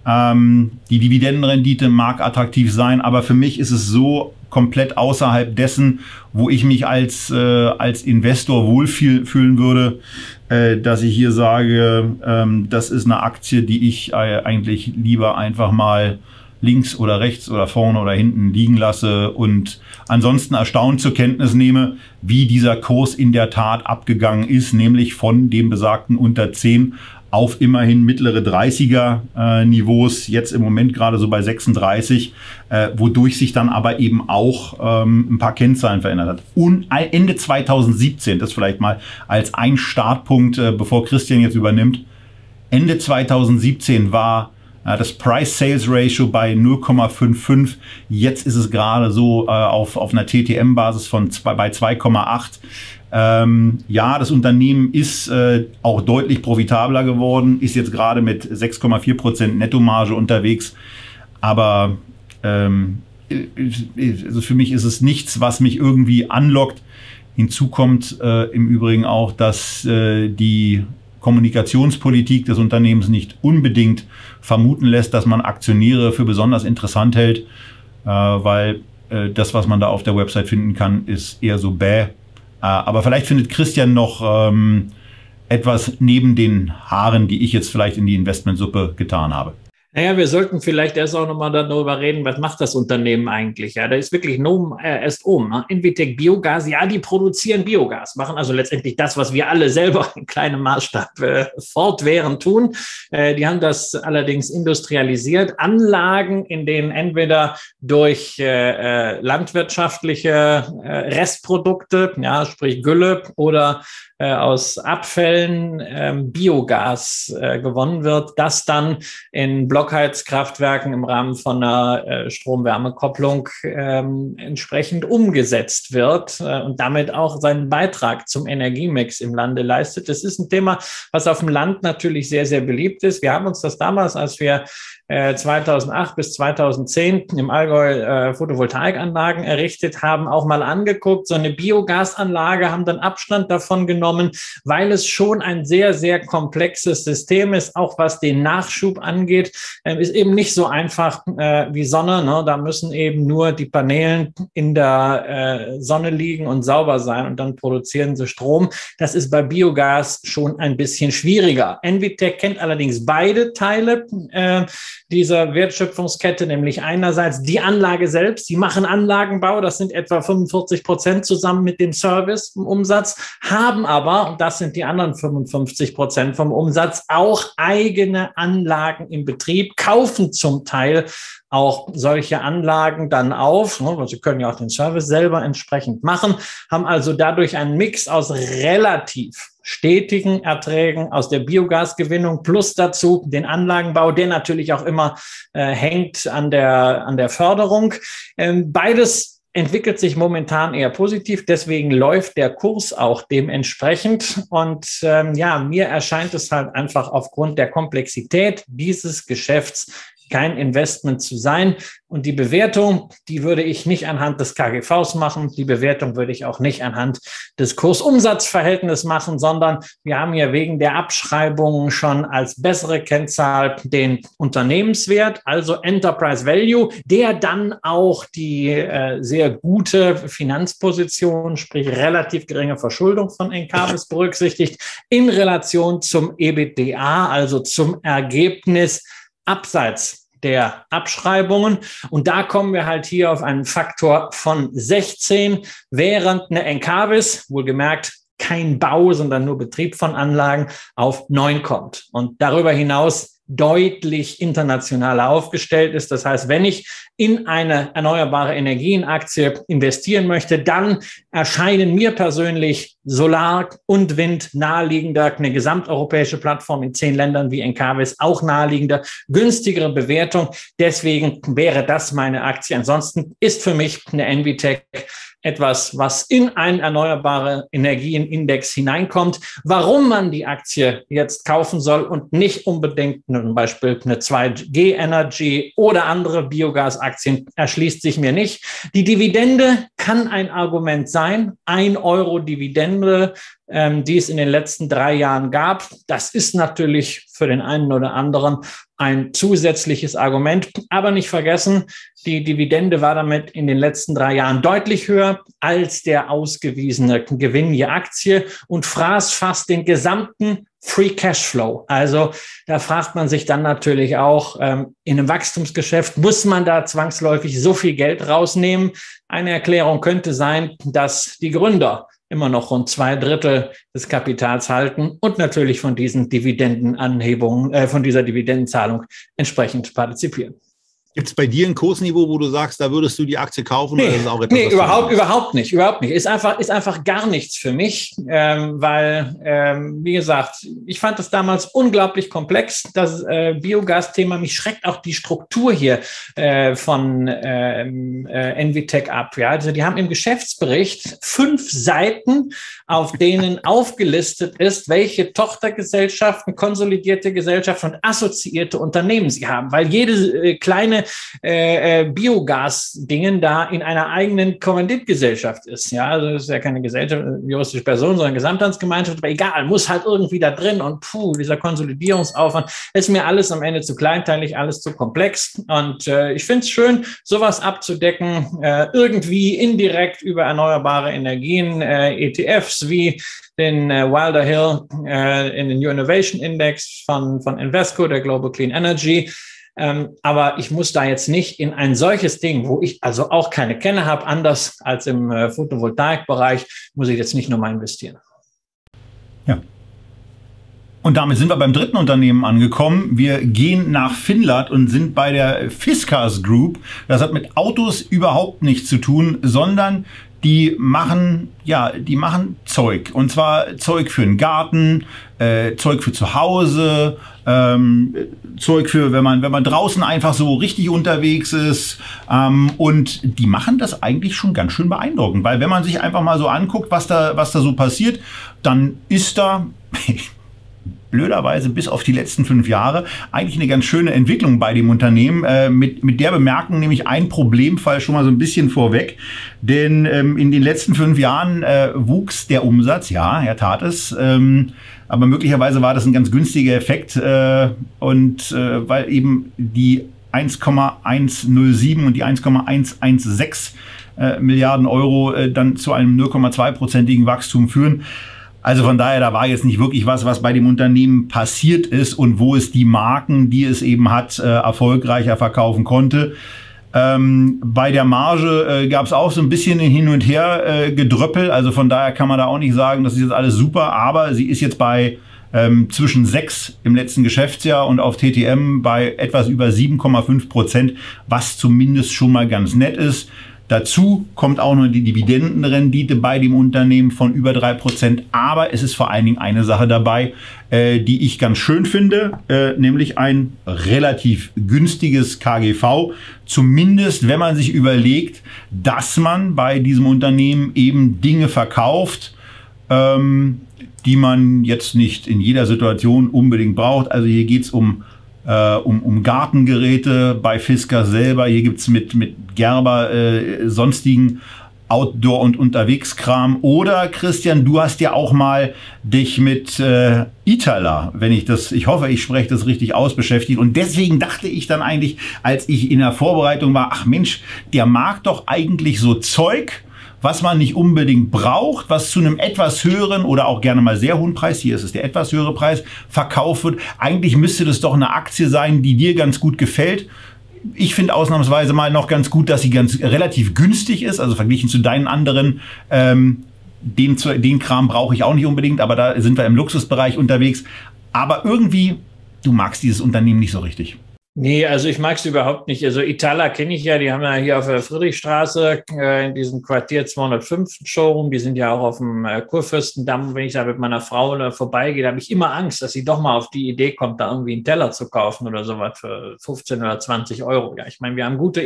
S1: Ähm, die Dividendenrendite mag attraktiv sein, aber für mich ist es so komplett außerhalb dessen, wo ich mich als, äh, als Investor wohlfühlen würde, äh, dass ich hier sage, ähm, das ist eine Aktie, die ich äh, eigentlich lieber einfach mal links oder rechts oder vorne oder hinten liegen lasse und ansonsten erstaunt zur Kenntnis nehme, wie dieser Kurs in der Tat abgegangen ist, nämlich von dem besagten unter zehn auf immerhin mittlere dreißiger äh, Niveaus, jetzt im Moment gerade so bei sechsunddreißig, äh, wodurch sich dann aber eben auch ähm, ein paar Kennzahlen verändert hat. Und Ende zweitausendsiebzehn, das vielleicht mal als ein Startpunkt, äh, bevor Christian jetzt übernimmt, Ende zweitausendsiebzehn war äh, das Price-Sales-Ratio bei null Komma fünfundfünfzig, jetzt ist es gerade so äh, auf, auf einer T T M-Basis von zwei, bei zwei Komma acht. Ähm, ja, das Unternehmen ist äh, auch deutlich profitabler geworden, ist jetzt gerade mit sechs Komma vier Prozent Nettomarge unterwegs. Aber ähm, also für mich ist es nichts, was mich irgendwie anlockt. Hinzu kommt äh, im Übrigen auch, dass äh, die Kommunikationspolitik des Unternehmens nicht unbedingt vermuten lässt, dass man Aktionäre für besonders interessant hält, äh, weil äh, das, was man da auf der Website finden kann, ist eher so bäh. Aber vielleicht findet Christian noch ähm, etwas neben den Haaren, die ich jetzt vielleicht in die Investmentsuppe getan habe.
S2: Naja, wir sollten vielleicht erst auch nochmal darüber reden, was macht das Unternehmen eigentlich? Ja, da ist wirklich Nomen äh, erst oben. Ne? Envitec Biogas, ja, die produzieren Biogas, machen also letztendlich das, was wir alle selber in kleinem Maßstab äh, fortwährend tun. Äh, die haben das allerdings industrialisiert. Anlagen, in denen entweder durch äh, äh, landwirtschaftliche äh, Restprodukte, ja, sprich Gülle oder äh, aus Abfällen äh, Biogas äh, gewonnen wird, das dann in Blockheizkraftwerken im Rahmen von einer äh, Strom-Wärme-Kopplung ähm, entsprechend umgesetzt wird äh, und damit auch seinen Beitrag zum Energiemix im Lande leistet. Das ist ein Thema, was auf dem Land natürlich sehr, sehr beliebt ist. Wir haben uns das damals, als wir äh, zweitausendacht bis zweitausendzehn im Allgäu äh, Photovoltaikanlagen errichtet haben, auch mal angeguckt. So eine Biogasanlage, haben dann Abstand davon genommen, weil es schon ein sehr, sehr komplexes System ist, auch was den Nachschub angeht. Ähm, ist eben nicht so einfach äh, wie Sonne. Ne? Da müssen eben nur die Paneele in der äh, Sonne liegen und sauber sein und dann produzieren sie Strom. Das ist bei Biogas schon ein bisschen schwieriger. Envitec kennt allerdings beide Teile äh, dieser Wertschöpfungskette, nämlich einerseits die Anlage selbst. Sie machen Anlagenbau, das sind etwa fünfundvierzig Prozent zusammen mit dem Service im Umsatz, haben aber, und das sind die anderen fünfundfünfzig Prozent vom Umsatz, auch eigene Anlagen im Betrieb, kaufen zum Teil auch solche Anlagen dann auf. Ne, sie können ja auch den Service selber entsprechend machen, haben also dadurch einen Mix aus relativ stetigen Erträgen aus der Biogasgewinnung plus dazu den Anlagenbau, der natürlich auch immer äh, hängt an der, an der Förderung. Ähm, beides entwickelt sich momentan eher positiv, deswegen läuft der Kurs auch dementsprechend. Und ähm, ja, mir erscheint es halt einfach aufgrund der Komplexität dieses Geschäfts kein Investment zu sein. Und die Bewertung, die würde ich nicht anhand des K G Vs machen. Die Bewertung würde ich auch nicht anhand des Kurs-Umsatz-Verhältnisses machen, sondern wir haben hier wegen der Abschreibungen schon als bessere Kennzahl den Unternehmenswert, also Enterprise Value, der dann auch die äh, sehr gute Finanzposition, sprich relativ geringe Verschuldung von Encavis berücksichtigt, in Relation zum EBITDA, also zum Ergebnis abseits der Abschreibungen. Und da kommen wir halt hier auf einen Faktor von sechzehn, während eine Encavis, wohlgemerkt kein Bau, sondern nur Betrieb von Anlagen, auf neun kommt. Und darüber hinaus deutlich internationaler aufgestellt ist. Das heißt, wenn ich in eine erneuerbare Energienaktie investieren möchte, dann erscheinen mir persönlich Solar und Wind naheliegender, eine gesamteuropäische Plattform in zehn Ländern wie Encavis auch naheliegender, günstigere Bewertung. Deswegen wäre das meine Aktie. Ansonsten ist für mich eine Envitec etwas, was in einen erneuerbare Energienindex hineinkommt. Warum man die Aktie jetzt kaufen soll und nicht unbedingt zum Beispiel eine zwei G Energy oder andere Biogasaktien, erschließt sich mir nicht. Die Dividende kann ein Argument sein. Ein Euro Dividende, ähm, die es in den letzten drei Jahren gab. Das ist natürlich für den einen oder anderen ein zusätzliches Argument. Aber nicht vergessen, die Dividende war damit in den letzten drei Jahren deutlich höher als der ausgewiesene Gewinn je Aktie und fraß fast den gesamten Free Cashflow. Also da fragt man sich dann natürlich auch, ähm, in einem Wachstumsgeschäft muss man da zwangsläufig so viel Geld rausnehmen? Eine Erklärung könnte sein, dass die Gründer immer noch rund zwei Drittel des Kapitals halten und natürlich von diesen Dividendenanhebungen, äh, von dieser Dividendenzahlung entsprechend partizipieren.
S3: Gibt es bei dir ein Kursniveau, wo du sagst, da würdest du die Aktie kaufen?
S2: Nee,
S3: oder ist es auch etwas,
S2: nee überhaupt, überhaupt nicht, überhaupt nicht. Ist einfach, ist einfach gar nichts für mich, ähm, weil, ähm, wie gesagt, ich fand das damals unglaublich komplex, das äh, Biogas-Thema. Mich schreckt auch die Struktur hier äh, von ähm, äh, Envitec ab. Ja? Also die haben im Geschäftsbericht fünf Seiten, auf denen aufgelistet ist, welche Tochtergesellschaften, konsolidierte Gesellschaften und assoziierte Unternehmen sie haben, weil jede äh, kleine Äh, Biogas-Dingen da in einer eigenen Kommanditgesellschaft ist. Ja, also das ist ja keine Gesellschaft, juristische Person, sondern Gesamthandsgemeinschaft, aber egal, muss halt irgendwie da drin und puh, dieser Konsolidierungsaufwand ist mir alles am Ende zu kleinteilig, alles zu komplex und äh, ich finde es schön, sowas abzudecken, äh, irgendwie indirekt über erneuerbare Energien, äh, E T Fs wie den äh, Wilder Hill äh, in den New Innovation Index von, von Invesco, der Global Clean Energy. Ähm, aber ich muss da jetzt nicht in ein solches Ding, wo ich also auch keine Kenne habe, anders als im äh, Photovoltaikbereich, muss ich jetzt nicht nochmal investieren.
S1: Ja. Und damit sind wir beim dritten Unternehmen angekommen. Wir gehen nach Finnland und sind bei der Fiskars Group. Das hat mit Autos überhaupt nichts zu tun, sondern die machen, ja, die machen Zeug. Und zwar Zeug für den Garten, äh, Zeug für zu Hause, ähm, Zeug für, wenn man, wenn man draußen einfach so richtig unterwegs ist. Ähm, und die machen das eigentlich schon ganz schön beeindruckend, weil wenn man sich einfach mal so anguckt, was da, was da so passiert, dann ist da blöderweise bis auf die letzten fünf Jahre eigentlich eine ganz schöne Entwicklung bei dem Unternehmen. Äh, mit, mit der Bemerkung nämlich ein Problemfall schon mal so ein bisschen vorweg. Denn ähm, in den letzten fünf Jahren äh, wuchs der Umsatz, ja, er tat es. Ähm, aber möglicherweise war das ein ganz günstiger Effekt. Äh, und äh, weil eben die eins Komma hundertsieben und die eins Komma hundertsechzehn äh, Milliarden Euro äh, dann zu einem null Komma zwei prozentigen Wachstum führen. Also von daher, da war jetzt nicht wirklich was, was bei dem Unternehmen passiert ist und wo es die Marken, die es eben hat, äh, erfolgreicher verkaufen konnte. Ähm, bei der Marge äh, gab es auch so ein bisschen hin und her äh, Gedröppel. Also von daher kann man da auch nicht sagen, das ist jetzt alles super. Aber sie ist jetzt bei ähm, zwischen sechs im letzten Geschäftsjahr und auf T T M bei etwas über sieben Komma fünf Prozent, was zumindest schon mal ganz nett ist. Dazu kommt auch noch die Dividendenrendite bei dem Unternehmen von über drei Prozent. Aber es ist vor allen Dingen eine Sache dabei, äh, die ich ganz schön finde, äh, nämlich ein relativ günstiges K G V. Zumindest wenn man sich überlegt, dass man bei diesem Unternehmen eben Dinge verkauft, ähm, die man jetzt nicht in jeder Situation unbedingt braucht. Also hier geht's um Uh, um, um Gartengeräte bei Fiskars selber. Hier gibt's mit, mit Gerber äh, sonstigen Outdoor- und Unterwegskram. Oder Christian, du hast ja auch mal dich mit äh, Itala, wenn ich das, ich hoffe, ich spreche das richtig aus, beschäftigt. Und deswegen dachte ich dann eigentlich, als ich in der Vorbereitung war, ach Mensch, der mag doch eigentlich so Zeug, was man nicht unbedingt braucht, was zu einem etwas höheren oder auch gerne mal sehr hohen Preis, hier ist es der etwas höhere Preis, verkauft wird. Eigentlich müsste das doch eine Aktie sein, die dir ganz gut gefällt. Ich finde ausnahmsweise mal noch ganz gut, dass sie ganz relativ günstig ist, also verglichen zu deinen anderen. Ähm, den, den Kram brauche ich auch nicht unbedingt, aber da sind wir im Luxusbereich unterwegs. Aber irgendwie, du magst dieses Unternehmen nicht so richtig.
S2: Nee, also ich mag es überhaupt nicht. Also Itala kenne ich ja, die haben ja hier auf der Friedrichstraße äh, in diesem Quartier zweihundertfünf Showroom, die sind ja auch auf dem äh, Kurfürstendamm. Wenn ich da mit meiner Frau da vorbeigehe, da habe ich immer Angst, dass sie doch mal auf die Idee kommt, da irgendwie einen Teller zu kaufen oder sowas für fünfzehn oder zwanzig Euro. Ja, ich meine, wir haben gute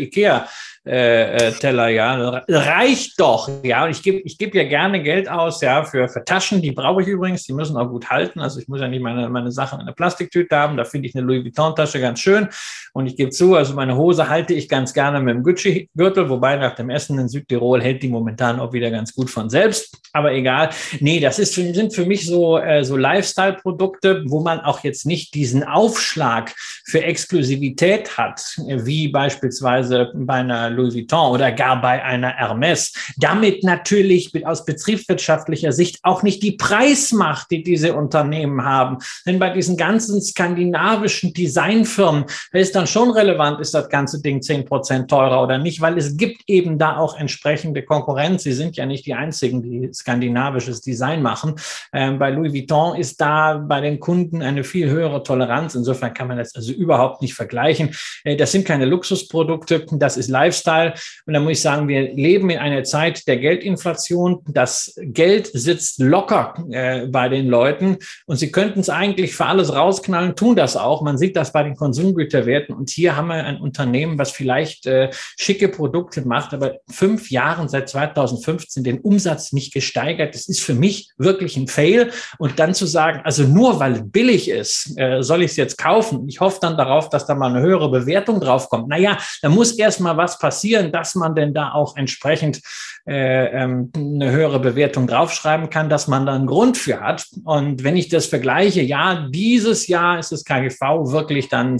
S2: Ikea-Teller, äh, ja, reicht doch. Ja, und ich gebe ich geb ja gerne Geld aus, ja, für, für Taschen, die brauche ich übrigens, die müssen auch gut halten. Also ich muss ja nicht meine, meine Sachen in einer Plastiktüte haben, da finde ich eine Louis Vuitton-Tasche ganz schön. Und ich gebe zu, also meine Hose halte ich ganz gerne mit dem Gucci-Gürtel, wobei nach dem Essen in Südtirol hält die momentan auch wieder ganz gut von selbst. Aber egal. Nee, das ist, sind für mich so, äh, so Lifestyle-Produkte, wo man auch jetzt nicht diesen Aufschlag für Exklusivität hat, wie beispielsweise bei einer Louis Vuitton oder gar bei einer Hermes. Damit natürlich aus betriebswirtschaftlicher Sicht auch nicht die Preismacht, die diese Unternehmen haben. Denn bei diesen ganzen skandinavischen Designfirmen, da ist dann schon relevant, ist das ganze Ding zehn Prozent teurer oder nicht, weil es gibt eben da auch entsprechende Konkurrenz. Sie sind ja nicht die einzigen, die skandinavisches Design machen. Ähm, bei Louis Vuitton ist da bei den Kunden eine viel höhere Toleranz. Insofern kann man das also überhaupt nicht vergleichen. Äh, das sind keine Luxusprodukte, das ist Lifestyle. Und da muss ich sagen, wir leben in einer Zeit der Geldinflation. Das Geld sitzt locker äh, bei den Leuten und sie könnten es eigentlich für alles rausknallen, tun das auch. Man sieht das bei den Konsumgüterwerten. Und hier haben wir ein Unternehmen, was vielleicht äh, schicke Produkte macht, aber fünf Jahren seit zweitausendfünfzehn den Umsatz nicht gesteigert. Das ist für mich wirklich ein Fail. Und dann zu sagen, also nur weil es billig ist, äh, soll ich es jetzt kaufen. Ich hoffe dann darauf, dass da mal eine höhere Bewertung drauf kommt. Naja, da muss erst mal was passieren, dass man denn da auch entsprechend äh, ähm, eine höhere Bewertung draufschreiben kann, dass man da einen Grund für hat. Und wenn ich das vergleiche, ja, dieses Jahr ist das K G V wirklich dann sehr günstig.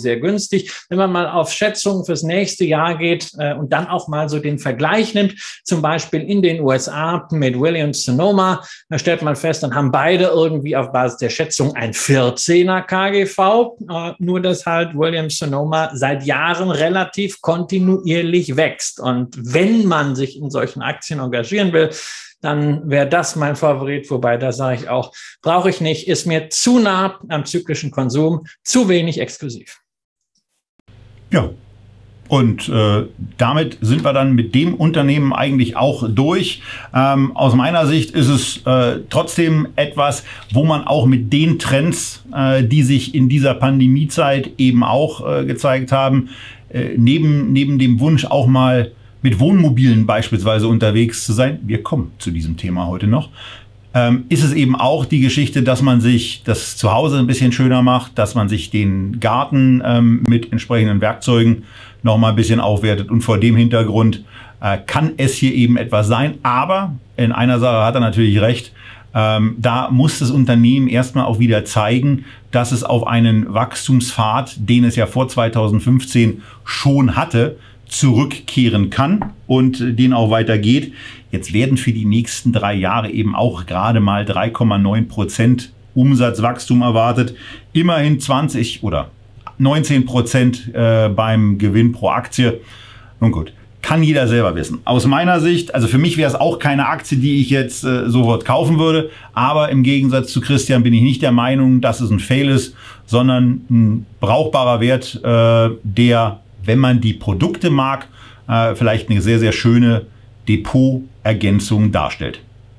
S2: günstig. Wenn man mal auf Schätzungen fürs nächste Jahr geht äh, und dann auch mal so den Vergleich nimmt, zum Beispiel in den U S A mit Williams-Sonoma, da stellt man fest, dann haben beide irgendwie auf Basis der Schätzung ein vierzehner K G V, äh, nur dass halt Williams-Sonoma seit Jahren relativ kontinuierlich wächst. Und wenn man sich in solchen Aktien engagieren will, dann wäre das mein Favorit, wobei da sage ich auch, brauche ich nicht, ist mir zu nah am zyklischen Konsum, zu wenig exklusiv.
S1: Ja, und äh, damit sind wir dann mit dem Unternehmen eigentlich auch durch. Ähm, aus meiner Sicht ist es äh, trotzdem etwas, wo man auch mit den Trends, äh, die sich in dieser Pandemiezeit eben auch äh, gezeigt haben, äh, neben, neben dem Wunsch auch mal mit Wohnmobilen beispielsweise unterwegs zu sein, wir kommen zu diesem Thema heute noch, ähm, ist es eben auch die Geschichte, dass man sich das Zuhause ein bisschen schöner macht, dass man sich den Garten ähm, mit entsprechenden Werkzeugen noch mal ein bisschen aufwertet. Und vor dem Hintergrund äh, kann es hier eben etwas sein. Aber in einer Sache hat er natürlich recht. Ähm, da muss das Unternehmen erstmal auch wieder zeigen, dass es auf einen Wachstumspfad, den es ja vor zweitausendfünfzehn schon hatte, zurückkehren kann und den auch weitergeht. Jetzt werden für die nächsten drei Jahre eben auch gerade mal drei Komma neun Prozent Umsatzwachstum erwartet. Immerhin zwanzig oder neunzehn Prozent äh, beim Gewinn pro Aktie. Nun gut, kann jeder selber wissen. Aus meiner Sicht, also für mich wäre es auch keine Aktie, die ich jetzt äh, sofort kaufen würde. Aber im Gegensatz zu Christian bin ich nicht der Meinung, dass es ein Fail ist, sondern ein brauchbarer Wert, äh, der, wenn man die Produkte mag, äh, vielleicht eine sehr, sehr schöne Depotergänzung darstellt.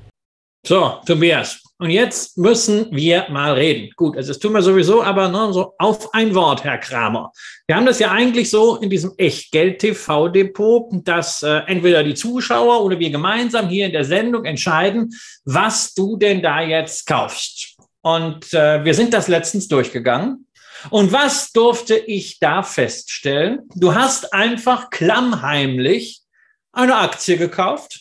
S2: So, Tobias, und jetzt müssen wir mal reden. Gut, also das tun wir sowieso, aber ne, so auf ein Wort, Herr Kramer. Wir haben das ja eigentlich so in diesem Echtgeld-T V-Depot, dass äh, entweder die Zuschauer oder wir gemeinsam hier in der Sendung entscheiden, was du denn da jetzt kaufst. Und äh, wir sind das letztens durchgegangen. Und was durfte ich da feststellen? Du hast einfach klammheimlich eine Aktie gekauft,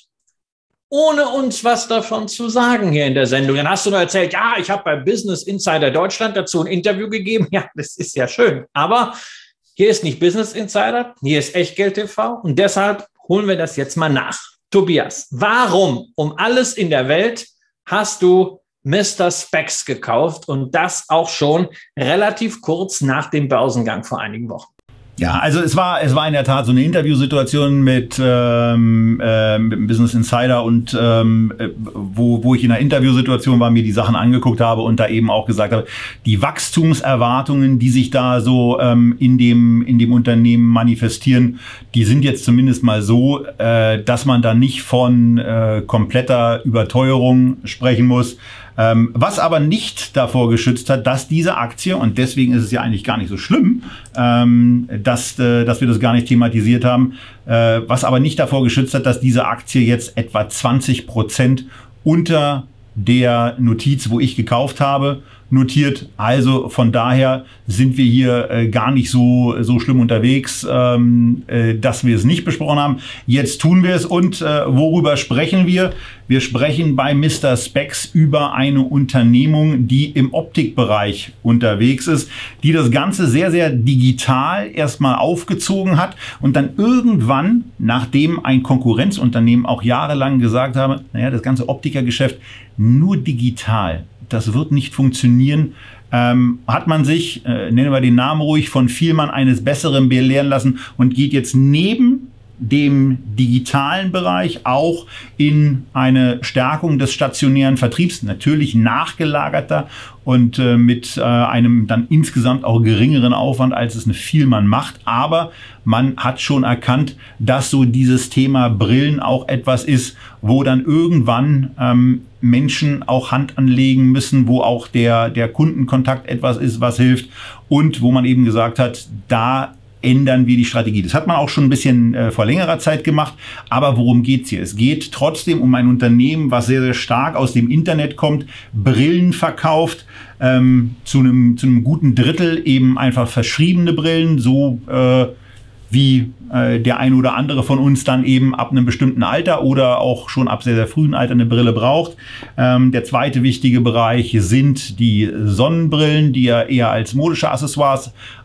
S2: ohne uns was davon zu sagen hier in der Sendung. Dann hast du nur erzählt, ja, ich habe bei Business Insider Deutschland dazu ein Interview gegeben. Ja, das ist ja schön. Aber hier ist nicht Business Insider, hier ist Echtgeld-T V. Und deshalb holen wir das jetzt mal nach. Tobias, warum um alles in der Welt hast du Mister Spex gekauft und das auch schon relativ kurz nach dem Börsengang vor einigen Wochen?
S1: Ja, also es war es war in der Tat so eine Interviewsituation mit, ähm, äh, mit dem Business Insider und ähm, wo wo ich in einer Interviewsituation war, mir die Sachen angeguckt habe und da eben auch gesagt habe, die Wachstumserwartungen, die sich da so ähm, in dem in dem Unternehmen manifestieren, die sind jetzt zumindest mal so, äh, dass man da nicht von äh, kompletter Überteuerung sprechen muss. Ähm, was aber nicht davor geschützt hat, dass diese Aktie, und deswegen ist es ja eigentlich gar nicht so schlimm, ähm, dass, äh, dass wir das gar nicht thematisiert haben, äh, was aber nicht davor geschützt hat, dass diese Aktie jetzt etwa zwanzig Prozent unter der Notiz, wo ich gekauft habe, notiert. Also von daher sind wir hier äh, gar nicht so so schlimm unterwegs, ähm, äh, dass wir es nicht besprochen haben. Jetzt tun wir es und äh, worüber sprechen wir? Wir sprechen bei Mister Spex über eine Unternehmung, die im Optikbereich unterwegs ist, die das Ganze sehr, sehr digital erstmal aufgezogen hat und dann irgendwann, nachdem ein Konkurrenzunternehmen auch jahrelang gesagt habe, naja, das ganze Optikergeschäft nur digital, das wird nicht funktionieren, ähm, hat man sich, äh, nennen wir den Namen ruhig, von Vielmann eines Besseren belehren lassen und geht jetzt neben dem digitalen Bereich auch in eine Stärkung des stationären Vertriebs, natürlich nachgelagerter und äh, mit äh, einem dann insgesamt auch geringeren Aufwand, als es eine Vielmann macht. Aber man hat schon erkannt, dass so dieses Thema Brillen auch etwas ist, wo dann irgendwann ähm, Menschen auch Hand anlegen müssen, wo auch der, der Kundenkontakt etwas ist, was hilft und wo man eben gesagt hat, da ändern wir die Strategie. Das hat man auch schon ein bisschen äh, vor längerer Zeit gemacht. Aber worum geht's hier? Es geht trotzdem um ein Unternehmen, was sehr, sehr stark aus dem Internet kommt, Brillen verkauft, ähm, zu einem zu einem guten Drittel eben einfach verschriebene Brillen, so äh, wie äh, der ein oder andere von uns dann eben ab einem bestimmten Alter oder auch schon ab sehr, sehr frühen Alter eine Brille braucht. Ähm, der zweite wichtige Bereich sind die Sonnenbrillen, die ja eher als modische Accessoires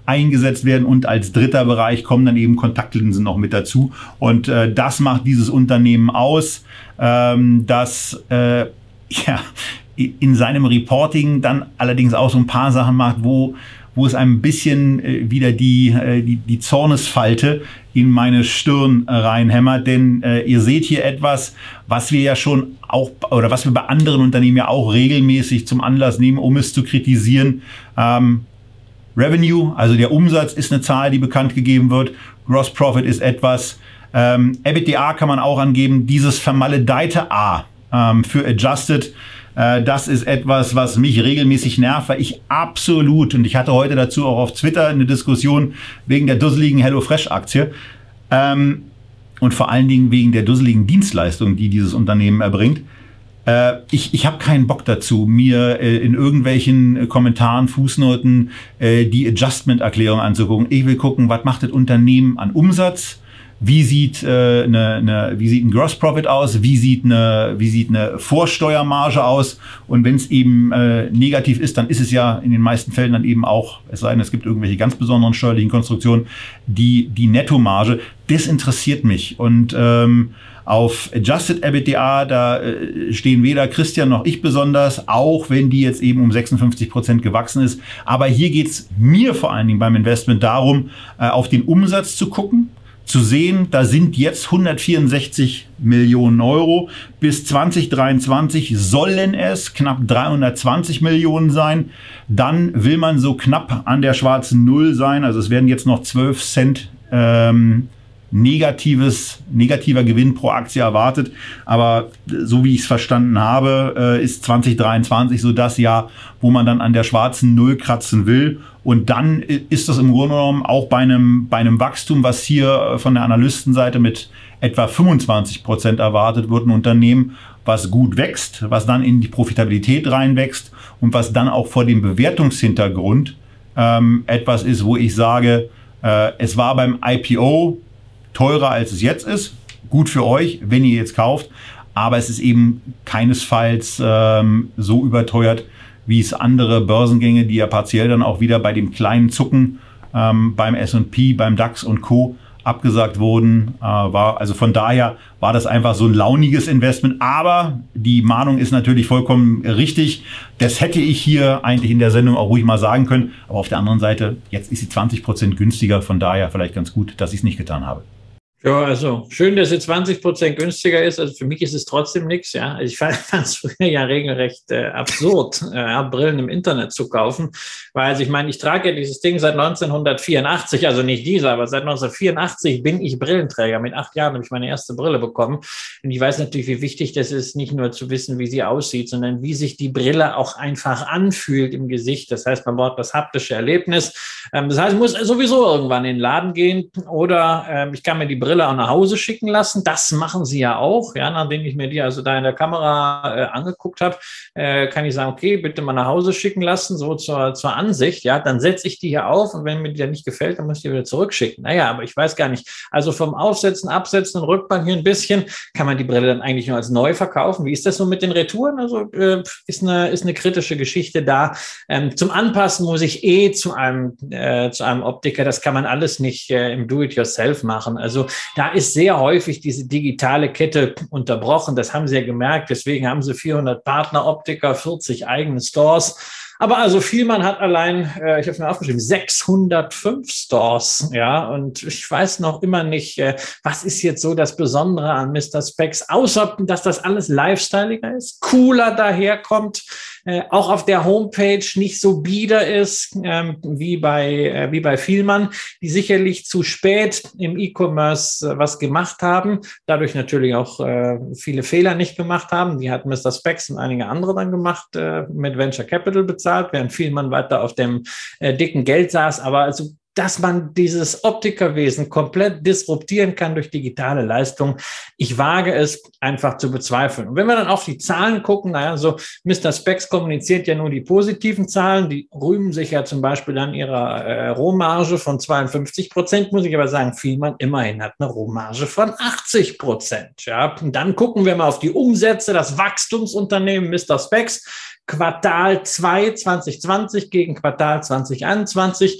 S1: eingesetzt werden und als dritter Bereich kommen dann eben Kontaktlinsen noch mit dazu und äh, das macht dieses Unternehmen aus, ähm, das äh, ja, in seinem Reporting dann allerdings auch so ein paar Sachen macht, wo wo es ein bisschen äh, wieder die, äh, die, die Zornesfalte in meine Stirn äh, reinhämmert. Denn äh, ihr seht hier etwas, was wir ja schon auch, oder was wir bei anderen Unternehmen ja auch regelmäßig zum Anlass nehmen, um es zu kritisieren. Ähm, Revenue, also der Umsatz, ist eine Zahl, die bekannt gegeben wird. Gross Profit ist etwas. Ähm, EBITDA kann man auch angeben. Dieses vermaledeite A ähm, für Adjusted, das ist etwas, was mich regelmäßig nervt, weil ich absolut, und ich hatte heute dazu auch auf Twitter eine Diskussion wegen der dusseligen HelloFresh-Aktie ähm, und vor allen Dingen wegen der dusseligen Dienstleistung, die dieses Unternehmen erbringt. Äh, ich ich habe keinen Bock dazu, mir äh, in irgendwelchen Kommentaren, Fußnoten äh, die Adjustment-Erklärung anzugucken. Ich will gucken, was macht das Unternehmen an Umsatz? Wie sieht, äh, eine, eine, wie sieht ein Gross Profit aus? Wie sieht eine, wie sieht eine Vorsteuermarge aus? Und wenn es eben äh, negativ ist, dann ist es ja in den meisten Fällen dann eben auch, es sei denn, es gibt irgendwelche ganz besonderen steuerlichen Konstruktionen, die, die Nettomarge. Das interessiert mich. Und ähm, auf Adjusted EBITDA, da äh, stehen weder Christian noch ich besonders, auch wenn die jetzt eben um sechsundfünfzig Prozent gewachsen ist. Aber hier geht's mir vor allen Dingen beim Investment darum, äh, auf den Umsatz zu gucken, zu sehen, da sind jetzt hundertvierundsechzig Millionen Euro. Bis zwanzig dreiundzwanzig sollen es knapp dreihundertzwanzig Millionen sein. Dann will man so knapp an der schwarzen Null sein. Also es werden jetzt noch zwölf Cent ähm, negatives, negativer Gewinn pro Aktie erwartet. Aber so wie ich es verstanden habe, äh, ist zwanzig dreiundzwanzig so das Jahr, wo man dann an der schwarzen Null kratzen will. Und dann ist das im Grunde genommen auch bei einem, bei einem Wachstum, was hier von der Analystenseite mit etwa fünfundzwanzig Prozent erwartet wird, ein Unternehmen, was gut wächst, was dann in die Profitabilität reinwächst und was dann auch vor dem Bewertungshintergrund ähm, etwas ist, wo ich sage, äh, es war beim I P O teurer, als es jetzt ist. Gut für euch, wenn ihr jetzt kauft. Aber es ist eben keinesfalls ähm, so überteuert, wie es andere Börsengänge, die ja partiell dann auch wieder bei dem kleinen Zucken ähm, beim S und P, beim DAX und Co. abgesagt wurden. Äh, war, also von daher war das einfach so ein launiges Investment. Aber die Mahnung ist natürlich vollkommen richtig. Das hätte ich hier eigentlich in der Sendung auch ruhig mal sagen können. Aber auf der anderen Seite, jetzt ist sie zwanzig Prozent günstiger. Von daher vielleicht ganz gut, dass ich es nicht getan habe.
S2: Ja, also schön, dass es zwanzig Prozent günstiger ist. Also für mich ist es trotzdem nichts. Ja, also ich fand es früher ja regelrecht äh, absurd, äh, Brillen im Internet zu kaufen, weil also ich meine, ich trage ja dieses Ding seit neunzehnhundertvierundachtzig, also nicht dieser, aber seit neunzehnhundertvierundachtzig bin ich Brillenträger. Mit acht Jahren habe ich meine erste Brille bekommen und ich weiß natürlich, wie wichtig das ist, nicht nur zu wissen, wie sie aussieht, sondern wie sich die Brille auch einfach anfühlt im Gesicht. Das heißt, man braucht das haptische Erlebnis. Ähm, das heißt, ich muss sowieso irgendwann in den Laden gehen oder ähm, ich kann mir die Brille Brille auch nach Hause schicken lassen. Das machen sie ja auch. Ja, nachdem ich mir die also da in der Kamera äh, angeguckt habe, äh, kann ich sagen, okay, bitte mal nach Hause schicken lassen, so zur, zur Ansicht. Ja, dann setze ich die hier auf und wenn mir die dann nicht gefällt, dann muss ich die wieder zurückschicken. Naja, aber ich weiß gar nicht. Also vom Aufsetzen, Absetzen und Rückband hier ein bisschen, kann man die Brille dann eigentlich nur als neu verkaufen. Wie ist das so mit den Retouren? Also äh, ist eine, ist eine kritische Geschichte da. Ähm, zum Anpassen muss ich eh zu einem, äh, zu einem Optiker. Das kann man alles nicht äh, im Do-it-yourself machen. Also da ist sehr häufig diese digitale Kette unterbrochen. Das haben Sie ja gemerkt. Deswegen haben Sie vierhundert Partneroptiker, vierzig eigene Stores. Aber also Fielmann hat allein, äh, ich habe es mir aufgeschrieben, sechshundertfünf Stores, ja, und ich weiß noch immer nicht, äh, was ist jetzt so das Besondere an Mister Spex, außer dass das alles lifestyleiger ist, cooler daherkommt, äh, auch auf der Homepage nicht so bieder ist ähm, wie bei äh, wie bei Fielmann, die sicherlich zu spät im E-Commerce äh, was gemacht haben, dadurch natürlich auch äh, viele Fehler nicht gemacht haben. Die hat Mister Spex und einige andere dann gemacht, äh, mit Venture Capital bezahlt, während Fielmann weiter auf dem äh, dicken Geld saß. Aber also, dass man dieses Optikerwesen komplett disruptieren kann durch digitale Leistung, ich wage es einfach zu bezweifeln. Und wenn wir dann auf die Zahlen gucken, naja, so Mister Spex kommuniziert ja nur die positiven Zahlen, die rühmen sich ja zum Beispiel an ihrer äh, Rohmarge von zweiundfünfzig Prozent, muss ich aber sagen, Fielmann immerhin hat eine Rohmarge von achtzig Prozent. Ja. Und dann gucken wir mal auf die Umsätze, das Wachstumsunternehmen Mister Spex, Quartal zwei zwanzig zwanzig gegen Quartal zwanzig einundzwanzig,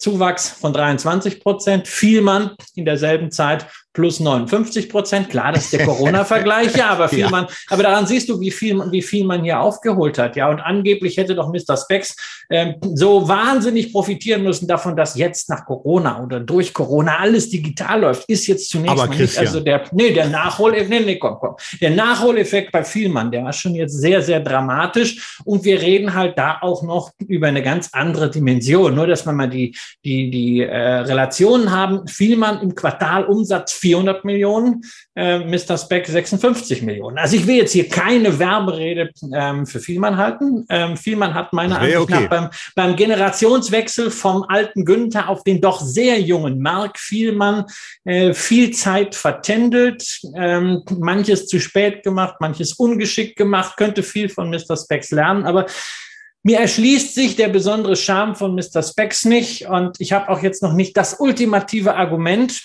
S2: Zuwachs von dreiundzwanzig Prozent, Vielmann in derselben Zeit plus neunundfünfzig Prozent. Klar, das ist der Corona-Vergleich, ja, aber Vielmann, ja. aber daran siehst du, wie viel, wie viel man hier aufgeholt hat, ja, und angeblich hätte doch Mister Spex ähm, so wahnsinnig profitieren müssen davon, dass jetzt nach Corona oder durch Corona alles digital läuft, ist jetzt zunächst
S3: aber
S2: mal nicht, also der, nee, der Nachholeffekt, nee, nee, komm, komm, der Nachholeffekt bei Vielmann, der war schon jetzt sehr, sehr dramatisch und wir reden halt da auch noch über eine ganz andere Dimension, nur dass wir mal die, die, die äh, Relationen haben. Vielmann im Quartal Umsatz vierhundert Millionen, äh, Mister Spex sechsundfünfzig Millionen. Also ich will jetzt hier keine Werberede ähm, für Vielmann halten. Ähm, Vielmann hat meiner Ansicht okay. nach beim, beim Generationswechsel vom alten Günther auf den doch sehr jungen Mark Vielmann äh, viel Zeit vertändelt, ähm, manches zu spät gemacht, manches ungeschickt gemacht, könnte viel von Mister Spex lernen, aber mir erschließt sich der besondere Charme von Mister Spex nicht und ich habe auch jetzt noch nicht das ultimative Argument,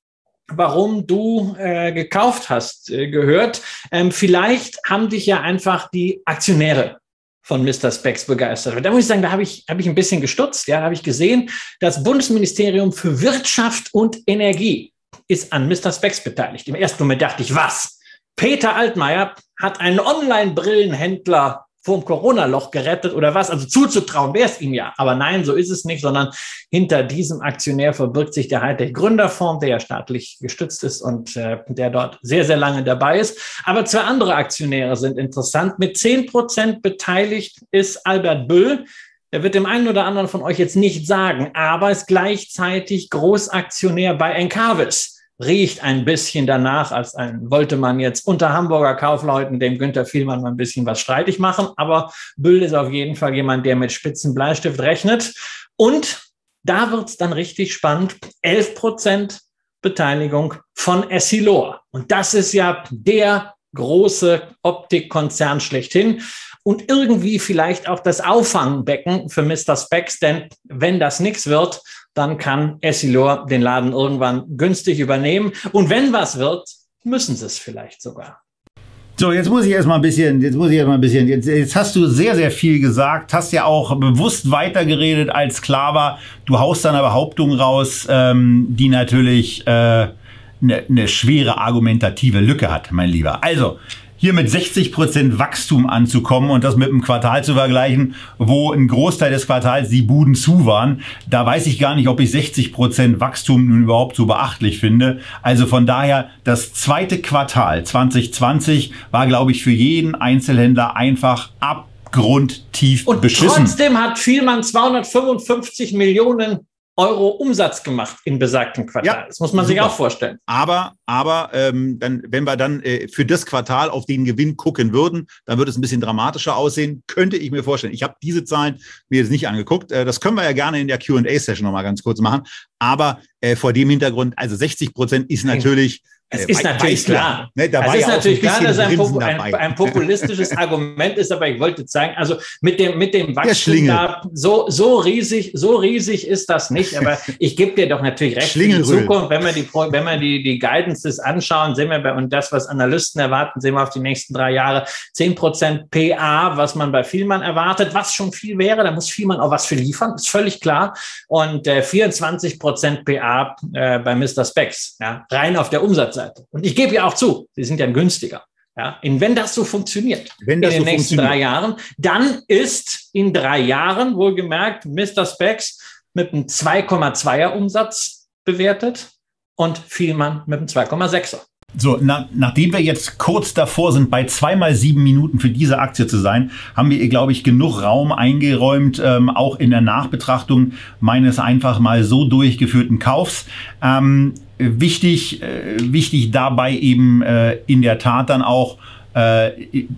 S2: warum du äh, gekauft hast, äh, gehört. Ähm, vielleicht haben dich ja einfach die Aktionäre von Mister Spex begeistert. Da muss ich sagen, da habe ich, habe ich ein bisschen gestutzt. Ja, da habe ich gesehen, das Bundesministerium für Wirtschaft und Energie ist an Mister Spex beteiligt. Im ersten Moment dachte ich, was? Peter Altmaier hat einen Online-Brillenhändler vom Corona-Loch gerettet oder was? Also zuzutrauen wäre es ihm ja. Aber nein, so ist es nicht, sondern hinter diesem Aktionär verbirgt sich der Hightech-Gründerfonds, der ja staatlich gestützt ist und äh, der dort sehr, sehr lange dabei ist. Aber zwei andere Aktionäre sind interessant. Mit zehn Prozent beteiligt ist Albert Büll. Der wird dem einen oder anderen von euch jetzt nicht sagen, aber ist gleichzeitig Großaktionär bei Encavis. Riecht ein bisschen danach, als ein, wollte man jetzt unter Hamburger Kaufleuten dem Günther Vielmann mal ein bisschen was streitig machen. Aber Büll ist auf jeden Fall jemand, der mit spitzen Bleistift rechnet. Und da wird's dann richtig spannend. elf Prozent Beteiligung von Essilor. Und das ist ja der große Optikkonzern schlechthin. Und irgendwie vielleicht auch das Auffangbecken für Mister Spex. Denn wenn das nichts wird, dann kann Essilor den Laden irgendwann günstig übernehmen. Und wenn was wird, müssen sie es vielleicht sogar.
S1: So, jetzt muss ich erstmal ein bisschen, jetzt muss ich erstmal ein bisschen, jetzt, jetzt hast du sehr, sehr viel gesagt, hast ja auch bewusst weitergeredet, als klar war. Du haust dann eine Behauptung raus, ähm, die natürlich äh, eine, eine schwere argumentative Lücke hat, mein Lieber. Also, hier mit sechzig Prozent Wachstum anzukommen und das mit einem Quartal zu vergleichen, wo ein Großteil des Quartals die Buden zu waren, da weiß ich gar nicht, ob ich sechzig Prozent Wachstum nun überhaupt so beachtlich finde. Also von daher, das zweite Quartal zwanzig zwanzig war, glaube ich, für jeden Einzelhändler einfach abgrundtief
S2: und
S1: beschissen.
S2: Und trotzdem hat Vielmann zweihundertfünfundfünfzig Millionen Euro Umsatz gemacht in besagtem Quartal. Ja, das muss man super. sich auch vorstellen.
S3: Aber, aber ähm, dann, wenn wir dann äh, für das Quartal auf den Gewinn gucken würden, dann würde es ein bisschen dramatischer aussehen, könnte ich mir vorstellen. Ich habe diese Zahlen mir jetzt nicht angeguckt. Äh, das können wir ja gerne in der Q und A-Session nochmal ganz kurz machen. Aber äh, vor dem Hintergrund, also sechzig Prozent ist natürlich...
S2: Es ist äh, natürlich klar.
S3: Ne,
S2: es ist ja natürlich klar, dass ein, Popu ein, ein populistisches Argument ist, aber ich wollte zeigen, also mit dem, mit dem Wachstum da, so, so riesig, so riesig ist das nicht, aber ich gebe dir doch natürlich recht. In Zukunft, wenn wir die, wenn wir die, die Guidances anschauen, sehen wir bei, und das, was Analysten erwarten, sehen wir auf die nächsten drei Jahre zehn Prozent P A, was man bei Vielmann erwartet, was schon viel wäre, da muss Vielmann auch was für liefern, ist völlig klar. Und äh, vierundzwanzig Prozent P A äh, bei Mister Spex, ja, rein auf der Umsatz. Und ich gebe ja auch zu, sie sind ja günstiger. Ja, und wenn das so funktioniert
S3: wenn das
S2: in den
S3: so
S2: nächsten drei Jahren, dann ist in drei Jahren wohlgemerkt Mister Spex mit einem zwei Komma zweier Umsatz bewertet und Vielmann mit einem zwei Komma sechser.
S1: So, na, nachdem wir jetzt kurz davor sind, bei zweimal sieben Minuten für diese Aktie zu sein, haben wir ihr, glaube ich, genug Raum eingeräumt, ähm, auch in der Nachbetrachtung meines einfach mal so durchgeführten Kaufs. Ähm, wichtig, äh, wichtig dabei eben äh, in der Tat dann auch äh,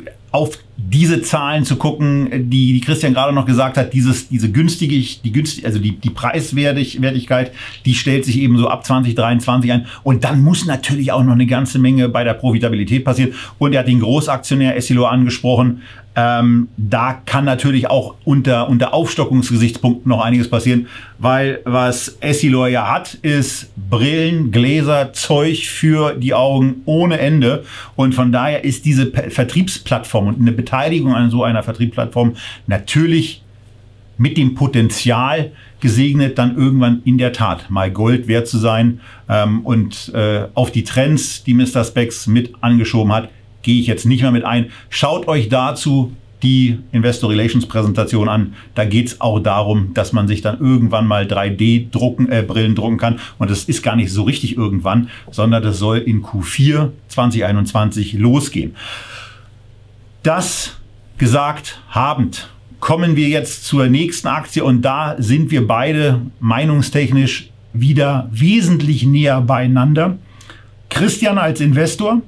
S1: auf diese Zahlen zu gucken, die, die Christian gerade noch gesagt hat, dieses, diese günstige, die günstig, also die, die Preiswertigkeit, die stellt sich eben so ab zwanzig dreiundzwanzig ein. Und dann muss natürlich auch noch eine ganze Menge bei der Profitabilität passieren. Und er hat den Großaktionär Essilor angesprochen. Ähm, da kann natürlich auch unter, unter Aufstockungsgesichtspunkten noch einiges passieren, weil was Essilor ja hat, ist Brillen, Gläser, Zeug für die Augen ohne Ende. Und von daher ist diese Vertriebsplattform und eine Beteiligung an so einer Vertriebsplattform natürlich mit dem Potenzial gesegnet, dann irgendwann in der Tat mal Gold wert zu sein. Ähm, und äh, auf die Trends, die Mister Spex mit angeschoben hat, gehe ich jetzt nicht mehr mit ein. Schaut euch dazu die Investor Relations Präsentation an. Da geht es auch darum, dass man sich dann irgendwann mal drei D drucken, äh, Brillen drucken kann. Und das ist gar nicht so richtig irgendwann, sondern das soll in Q vier zwanzig einundzwanzig losgehen. Das gesagt habend, kommen wir jetzt zur nächsten Aktie und da sind wir beide meinungstechnisch wieder wesentlich näher beieinander. Christian als Investor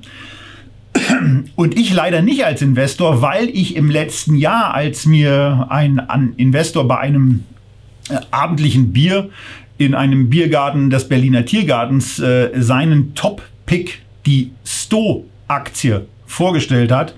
S1: und ich leider nicht als Investor, weil ich im letzten Jahr, als mir ein, ein Investor bei einem äh, abendlichen Bier in einem Biergarten des Berliner Tiergartens äh, seinen Top-Pick, die Sto-Aktie, vorgestellt hat,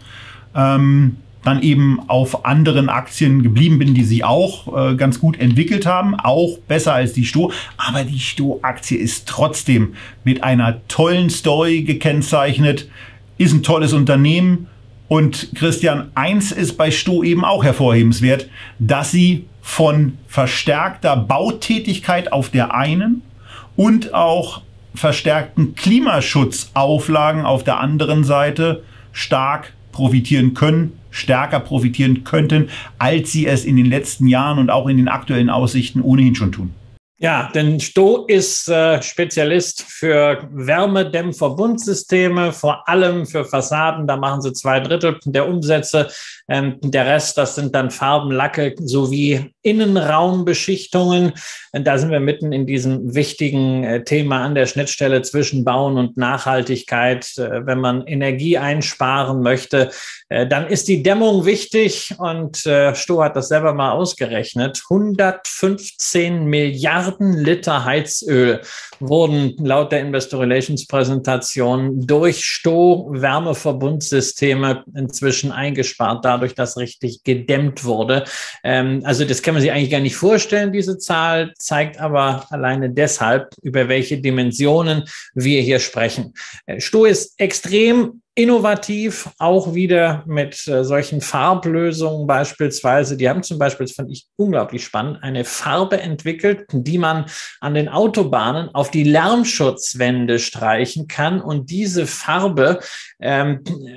S1: ähm, dann eben auf anderen Aktien geblieben bin, die sich auch äh, ganz gut entwickelt haben, auch besser als die Sto. Aber die Sto-Aktie ist trotzdem mit einer tollen Story gekennzeichnet, ist ein tolles Unternehmen. Und Christian, eins ist bei Sto eben auch hervorhebenswert, dass sie von verstärkter Bautätigkeit auf der einen und auch verstärkten Klimaschutzauflagen auf der anderen Seite stark profitieren können, stärker profitieren könnten, als sie es in den letzten Jahren und auch in den aktuellen Aussichten ohnehin schon tun.
S2: Ja, denn Sto ist äh, Spezialist für Wärmedämmverbundsysteme, vor allem für Fassaden. Da machen sie zwei Drittel der Umsätze. Ähm, der Rest, das sind dann Farben, Lacke sowie Innenraumbeschichtungen. Und da sind wir mitten in diesem wichtigen äh, Thema an der Schnittstelle zwischen Bauen und Nachhaltigkeit. Äh, wenn man Energie einsparen möchte, äh, dann ist die Dämmung wichtig. Und äh, Sto hat das selber mal ausgerechnet. hundertfünfzehn Milliarden Liter Heizöl wurden laut der Investor Relations Präsentation durch Sto Wärmeverbundsysteme inzwischen eingespart, dadurch, dass richtig gedämmt wurde. Ähm, also das kann man sich eigentlich gar nicht vorstellen, diese Zahl, zeigt aber alleine deshalb, über welche Dimensionen wir hier sprechen. Äh, Sto ist extrem innovativ, auch wieder mit äh, solchen Farblösungen beispielsweise. Die haben zum Beispiel, das fand ich unglaublich spannend, eine Farbe entwickelt, die man an den Autobahnen auf die Lärmschutzwände streichen kann und diese Farbe ähm,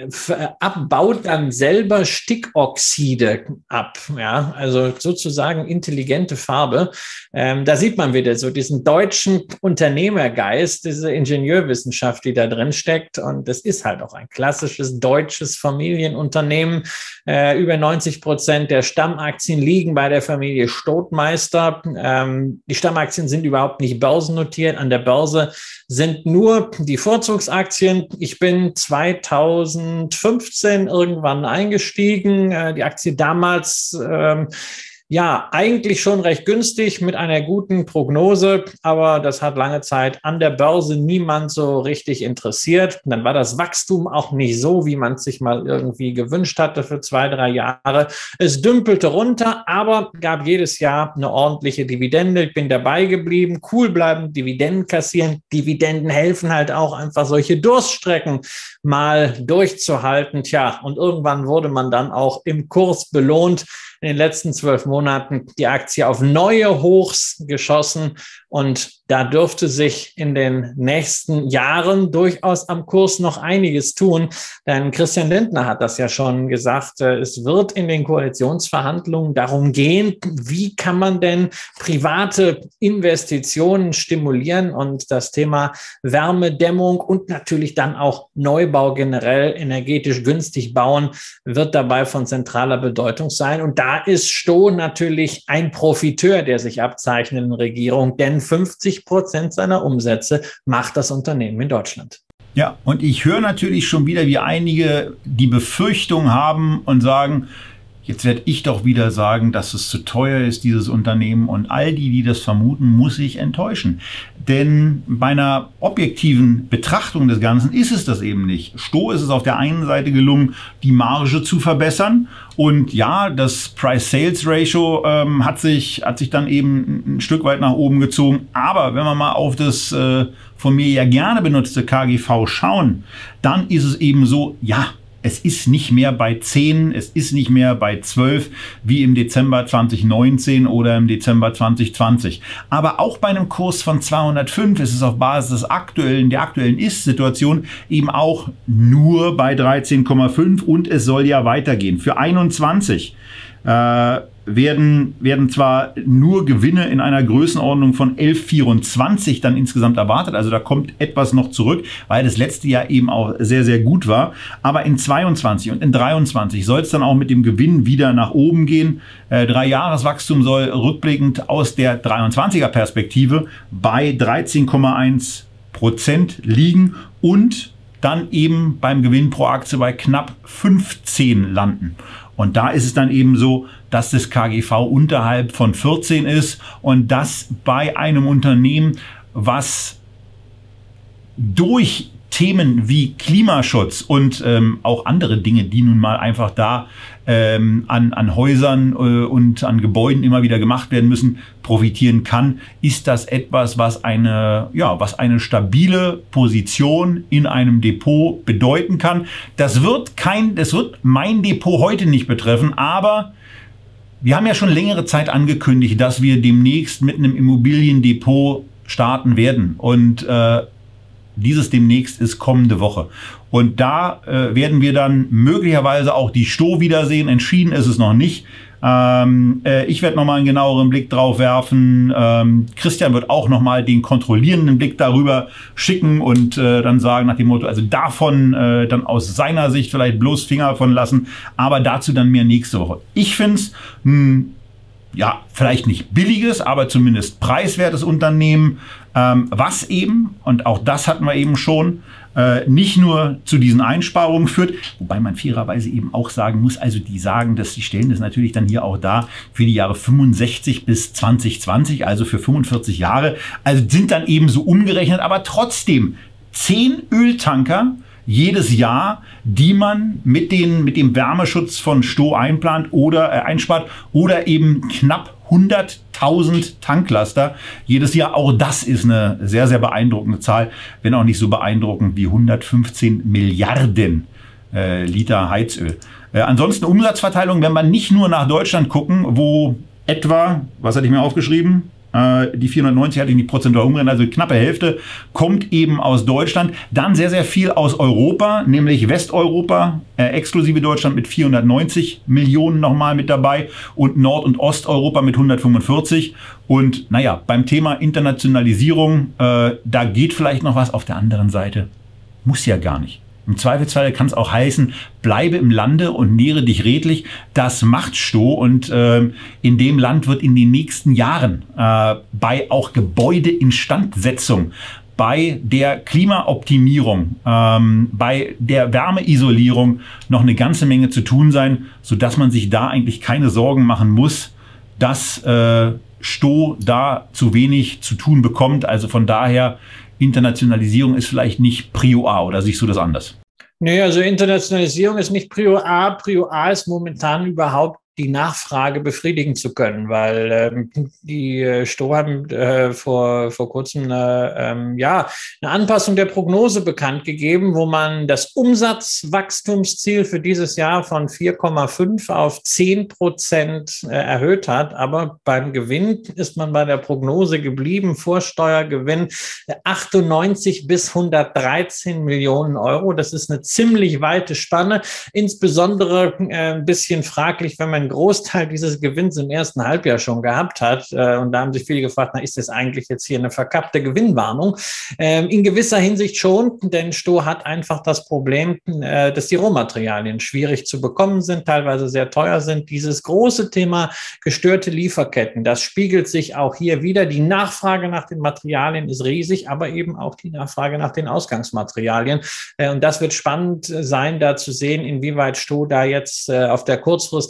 S2: abbaut dann selber Stickoxide ab. Ja, also sozusagen intelligente Farbe. Ähm, da sieht man wieder so diesen deutschen Unternehmergeist, diese Ingenieurwissenschaft, die da drin steckt, und das ist halt auch ein klassisches deutsches Familienunternehmen. Äh, über neunzig Prozent der Stammaktien liegen bei der Familie Stothmeister. Ähm, die Stammaktien sind überhaupt nicht börsennotiert. An der Börse sind nur die Vorzugsaktien. Ich bin zweitausendfünfzehn irgendwann eingestiegen. Äh, die Aktie damals ähm, ja, eigentlich schon recht günstig mit einer guten Prognose, aber das hat lange Zeit an der Börse niemand so richtig interessiert. Dann war das Wachstum auch nicht so, wie man es sich mal irgendwie gewünscht hatte für zwei, drei Jahre. Es dümpelte runter, aber gab jedes Jahr eine ordentliche Dividende. Ich bin dabei geblieben, cool bleiben, Dividenden kassieren. Dividenden helfen halt auch einfach solche Durststrecken mal durchzuhalten. Tja, und irgendwann wurde man dann auch im Kurs belohnt. In den letzten zwölf Monaten die Aktie auf neue Hochs geschossen und da dürfte sich in den nächsten Jahren durchaus am Kurs noch einiges tun. Denn Christian Lindner hat das ja schon gesagt, es wird in den Koalitionsverhandlungen darum gehen, wie kann man denn private Investitionen stimulieren, und das Thema Wärmedämmung und natürlich dann auch Neubau generell energetisch günstig bauen wird dabei von zentraler Bedeutung sein. Und da ist Sto natürlich ein Profiteur der sich abzeichnenden Regierung, denn fünfzig Prozent seiner Umsätze macht das Unternehmen in Deutschland.
S1: Ja, und ich höre natürlich schon wieder, wie einige die Befürchtung haben und sagen, jetzt werde ich doch wieder sagen, dass es zu teuer ist, dieses Unternehmen. Und all die, die das vermuten, muss ich enttäuschen. Denn bei einer objektiven Betrachtung des Ganzen ist es das eben nicht. Sto ist es auf der einen Seite gelungen, die Marge zu verbessern. Und ja, das Price-Sales-Ratio ähm, hat sich, hat sich dann eben ein Stück weit nach oben gezogen. Aber wenn wir mal auf das äh, von mir ja gerne benutzte K G V schauen, dann ist es eben so, ja, Es ist nicht mehr bei zehn, es ist nicht mehr bei zwölf wie im Dezember zwanzig neunzehn oder im Dezember zwanzig zwanzig. Aber auch bei einem Kurs von zweihundertfünf ist es auf Basis des aktuellen, der aktuellen Ist-Situation eben auch nur bei dreizehn Komma fünf und es soll ja weitergehen. Für einundzwanzig äh, werden, werden zwar nur Gewinne in einer Größenordnung von elf Komma vierundzwanzig dann insgesamt erwartet. Also da kommt etwas noch zurück, weil das letzte Jahr eben auch sehr, sehr gut war. Aber in zweiundzwanzig und in dreiundzwanzig soll es dann auch mit dem Gewinn wieder nach oben gehen. Äh, Drei-Jahres-Wachstum soll rückblickend aus der dreiundzwanziger Perspektive bei dreizehn Komma eins Prozent liegen und dann eben beim Gewinn pro Aktie bei knapp fünfzehn landen. Und da ist es dann eben so, dass das K G V unterhalb von vierzehn ist und das bei einem Unternehmen, was durch Themen wie Klimaschutz und ähm, auch andere Dinge, die nun mal einfach da ähm, an, an Häusern äh, und an Gebäuden immer wieder gemacht werden müssen, profitieren kann, ist das etwas, was eine, ja, was eine stabile Position in einem Depot bedeuten kann. Das wird kein, das wird mein Depot heute nicht betreffen, aber wir haben ja schon längere Zeit angekündigt, dass wir demnächst mit einem Immobiliendepot starten werden und äh, dieses demnächst ist kommende Woche. Und da äh, werden wir dann möglicherweise auch die Sto wiedersehen. Entschieden ist es noch nicht. Ähm, äh, ich werde nochmal einen genaueren Blick drauf werfen. Ähm, Christian wird auch nochmal den kontrollierenden Blick darüber schicken und äh, dann sagen nach dem Motto, also davon äh, dann aus seiner Sicht vielleicht bloß Finger von lassen. Aber dazu dann mehr nächste Woche. Ich finde es ja, vielleicht nicht billiges, aber zumindest preiswertes Unternehmen, ähm, was eben, und auch das hatten wir eben schon, äh, nicht nur zu diesen Einsparungen führt, wobei man fairerweise eben auch sagen muss, also die sagen, dass die stellen das natürlich dann hier auch da für die Jahre fünfundsechzig bis zwanzig zwanzig, also für fünfundvierzig Jahre, also sind dann eben so umgerechnet, aber trotzdem zehn Öltanker jedes Jahr, die man mit, den, mit dem Wärmeschutz von Sto einplant oder äh, einspart oder eben knapp hunderttausend Tanklaster jedes Jahr. Auch das ist eine sehr, sehr beeindruckende Zahl, wenn auch nicht so beeindruckend wie hundertfünfzehn Milliarden äh, Liter Heizöl. Äh, ansonsten Umsatzverteilung, wenn wir nicht nur nach Deutschland gucken, wo etwa, was hatte ich mir aufgeschrieben? Die vierhundertneunzig hatte ich nicht prozentual umgerechnet, also knappe Hälfte kommt eben aus Deutschland. Dann sehr, sehr viel aus Europa, nämlich Westeuropa, äh, exklusive Deutschland mit vierhundertneunzig Millionen nochmal mit dabei und Nord- und Osteuropa mit hundertfünfundvierzig. Und naja, beim Thema Internationalisierung, äh, da geht vielleicht noch was. Auf der anderen Seite muss ja gar nicht. Im Zweifelsfall kann es auch heißen, bleibe im Lande und nähre dich redlich. Das macht Sto und äh, in dem Land wird in den nächsten Jahren äh, bei auch Gebäudeinstandsetzung, bei der Klimaoptimierung, ähm, bei der Wärmeisolierung noch eine ganze Menge zu tun sein, sodass man sich da eigentlich keine Sorgen machen muss, dass äh, Sto da zu wenig zu tun bekommt. Also von daher, Internationalisierung ist vielleicht nicht Prio A, oder siehst du das anders?
S2: Nee, also Internationalisierung ist nicht Prio A. Prio A ist momentan überhaupt die Nachfrage befriedigen zu können, weil ähm, die äh, Sto haben äh, vor, vor kurzem eine, ähm, ja, eine Anpassung der Prognose bekannt gegeben, wo man das Umsatzwachstumsziel für dieses Jahr von vier Komma fünf auf zehn Prozent äh, erhöht hat. Aber beim Gewinn ist man bei der Prognose geblieben, Vorsteuergewinn achtundneunzig bis hundertdreizehn Millionen Euro. Das ist eine ziemlich weite Spanne, insbesondere äh, ein bisschen fraglich, wenn man einen Großteil dieses Gewinns im ersten Halbjahr schon gehabt hat. Äh, und da haben sich viele gefragt, na, ist das eigentlich jetzt hier eine verkappte Gewinnwarnung? Ähm, in gewisser Hinsicht schon, denn Sto hat einfach das Problem, äh, dass die Rohmaterialien schwierig zu bekommen sind, teilweise sehr teuer sind. Dieses große Thema gestörte Lieferketten, das spiegelt sich auch hier wieder. Die Nachfrage nach den Materialien ist riesig, aber eben auch die Nachfrage nach den Ausgangsmaterialien. Äh, und das wird spannend sein, da zu sehen, inwieweit Sto da jetzt äh, auf der kurzfristigen Ebene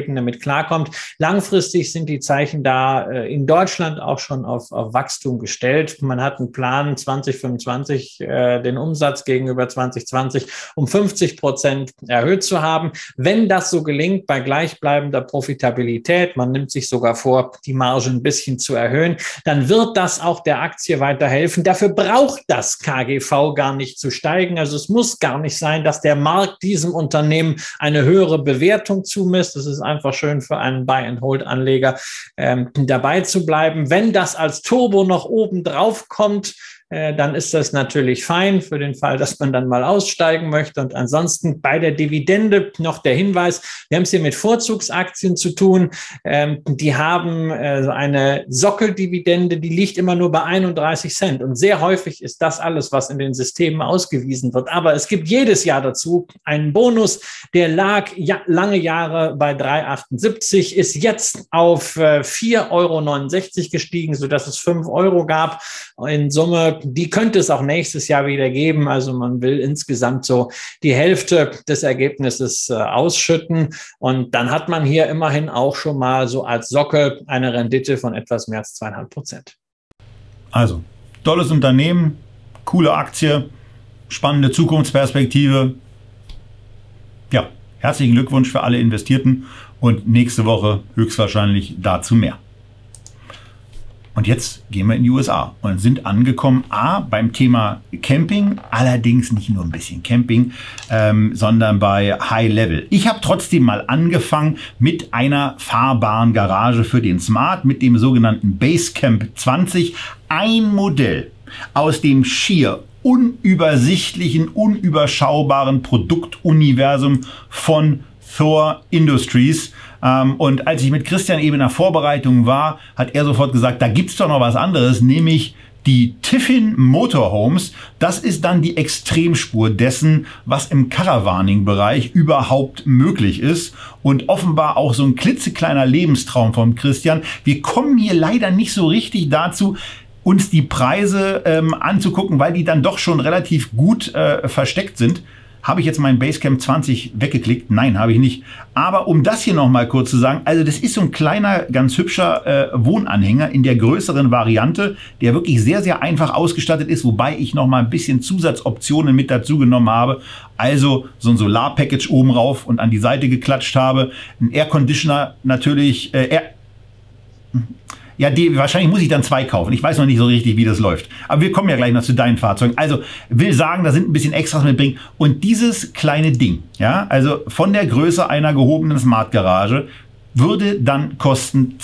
S2: Ebene mit klarkommt. Langfristig sind die Zeichen da äh, in Deutschland auch schon auf, auf Wachstum gestellt. Man hat einen Plan, zwanzig fünfundzwanzig äh, den Umsatz gegenüber zwanzig zwanzig um fünfzig Prozent erhöht zu haben. Wenn das so gelingt, bei gleichbleibender Profitabilität, man nimmt sich sogar vor, die Marge ein bisschen zu erhöhen, dann wird das auch der Aktie weiterhelfen. Dafür braucht das K G V gar nicht zu steigen. Also es muss gar nicht sein, dass der Markt diesem Unternehmen eine höhere Bewertung zumisst. Es ist einfach schön für einen Buy-and-Hold-Anleger ähm, dabei zu bleiben. Wenn das als Turbo noch oben drauf kommt, dann ist das natürlich fein für den Fall, dass man dann mal aussteigen möchte. Und ansonsten bei der Dividende noch der Hinweis, wir haben es hier mit Vorzugsaktien zu tun. Die haben eine Sockeldividende, die liegt immer nur bei einunddreißig Cent. Und sehr häufig ist das alles, was in den Systemen ausgewiesen wird. Aber es gibt jedes Jahr dazu einen Bonus, der lag ja, lange Jahre bei drei Euro achtundsiebzig, ist jetzt auf vier Euro neunundsechzig gestiegen, sodass es fünf Euro gab. In Summe, die könnte es auch nächstes Jahr wieder geben. Also man will insgesamt so die Hälfte des Ergebnisses äh, ausschütten. Und dann hat man hier immerhin auch schon mal so als Sockel eine Rendite von etwas mehr als zweieinhalb Prozent.
S1: Also, tolles Unternehmen, coole Aktie, spannende Zukunftsperspektive. Ja, herzlichen Glückwunsch für alle Investierten und nächste Woche höchstwahrscheinlich dazu mehr. Und jetzt gehen wir in die U S A und sind angekommen, A, beim Thema Camping, allerdings nicht nur ein bisschen Camping, ähm, sondern bei High Level. Ich habe trotzdem mal angefangen mit einer fahrbaren Garage für den Smart, mit dem sogenannten Basecamp zwanzig. Ein Modell aus dem schier unübersichtlichen, unüberschaubaren Produktuniversum von Thor Industries. Und als ich mit Christian eben in der Vorbereitung war, hat er sofort gesagt, da gibt's doch noch was anderes, nämlich die Tiffin Motorhomes. Das ist dann die Extremspur dessen, was im Caravaning-Bereich überhaupt möglich ist. Und offenbar auch so ein klitzekleiner Lebenstraum von Christian. Wir kommen hier leider nicht so richtig dazu, uns die Preise ähm, anzugucken, weil die dann doch schon relativ gut äh, versteckt sind. Habe ich jetzt meinen Basecamp zwanzig weggeklickt? Nein, habe ich nicht. Aber um das hier noch mal kurz zu sagen, also das ist so ein kleiner, ganz hübscher äh, Wohnanhänger in der größeren Variante, der wirklich sehr, sehr einfach ausgestattet ist, wobei ich noch mal ein bisschen Zusatzoptionen mit dazu genommen habe. Also so ein Solar-Package oben rauf und an die Seite geklatscht habe. Ein Air Conditioner natürlich, äh, Air Ja, die, wahrscheinlich muss ich dann zwei kaufen. Ich weiß noch nicht so richtig, wie das läuft. Aber wir kommen ja gleich noch zu deinen Fahrzeugen. Also will sagen, da sind ein bisschen Extras mitbringen. Und dieses kleine Ding, ja, also von der Größe einer gehobenen Smart Garage, würde dann kosten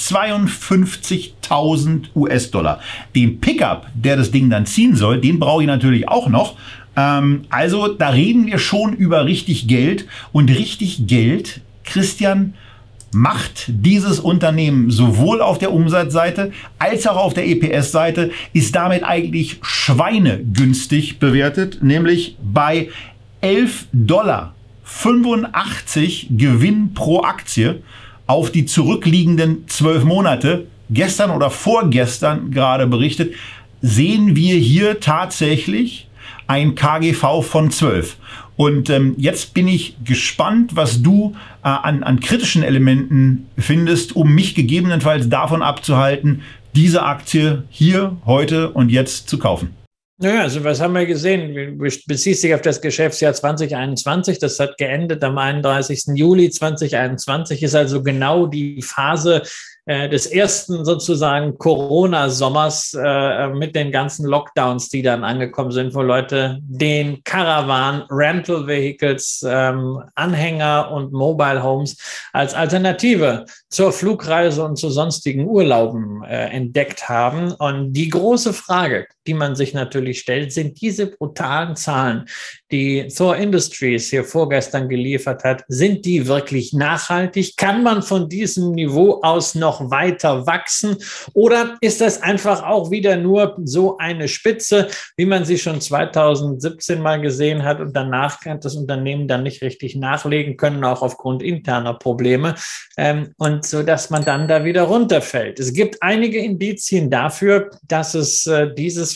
S1: zweiundfünfzigtausend US-Dollar. Den Pickup, der das Ding dann ziehen soll, den brauche ich natürlich auch noch. Ähm, also da reden wir schon über richtig Geld. Und richtig Geld, Christian, macht dieses Unternehmen sowohl auf der Umsatzseite als auch auf der E P S-Seite, ist damit eigentlich schweinegünstig bewertet, nämlich bei elf Komma fünfundachtzig Dollar Gewinn pro Aktie auf die zurückliegenden zwölf Monate. Gestern oder vorgestern gerade berichtet, sehen wir hier tatsächlich ein K G V von zwölf. Und ähm, jetzt bin ich gespannt, was du äh, an, an kritischen Elementen findest, um mich gegebenenfalls davon abzuhalten, diese Aktie hier, heute und jetzt zu kaufen.
S2: Naja, also was haben wir gesehen? Du beziehst dich auf das Geschäftsjahr zwanzig einundzwanzig. Das hat geendet am einunddreißigsten Juli zweitausendeinundzwanzig. Ist also genau die Phase des ersten sozusagen Corona-Sommers äh, mit den ganzen Lockdowns, die dann angekommen sind, wo Leute den Caravan, Rental Vehicles, ähm, Anhänger und Mobile Homes als Alternative zur Flugreise und zu sonstigen Urlauben äh, entdeckt haben. Und die große Frage, die man sich natürlich stellt, sind diese brutalen Zahlen, die Thor Industries hier vorgestern geliefert hat, sind die wirklich nachhaltig? Kann man von diesem Niveau aus noch weiter wachsen? Oder ist das einfach auch wieder nur so eine Spitze, wie man sie schon zweitausendsiebzehn mal gesehen hat und danach kann das Unternehmen dann nicht richtig nachlegen können, auch aufgrund interner Probleme, ähm, und so, dass man dann da wieder runterfällt. Es gibt einige Indizien dafür, dass es äh, dieses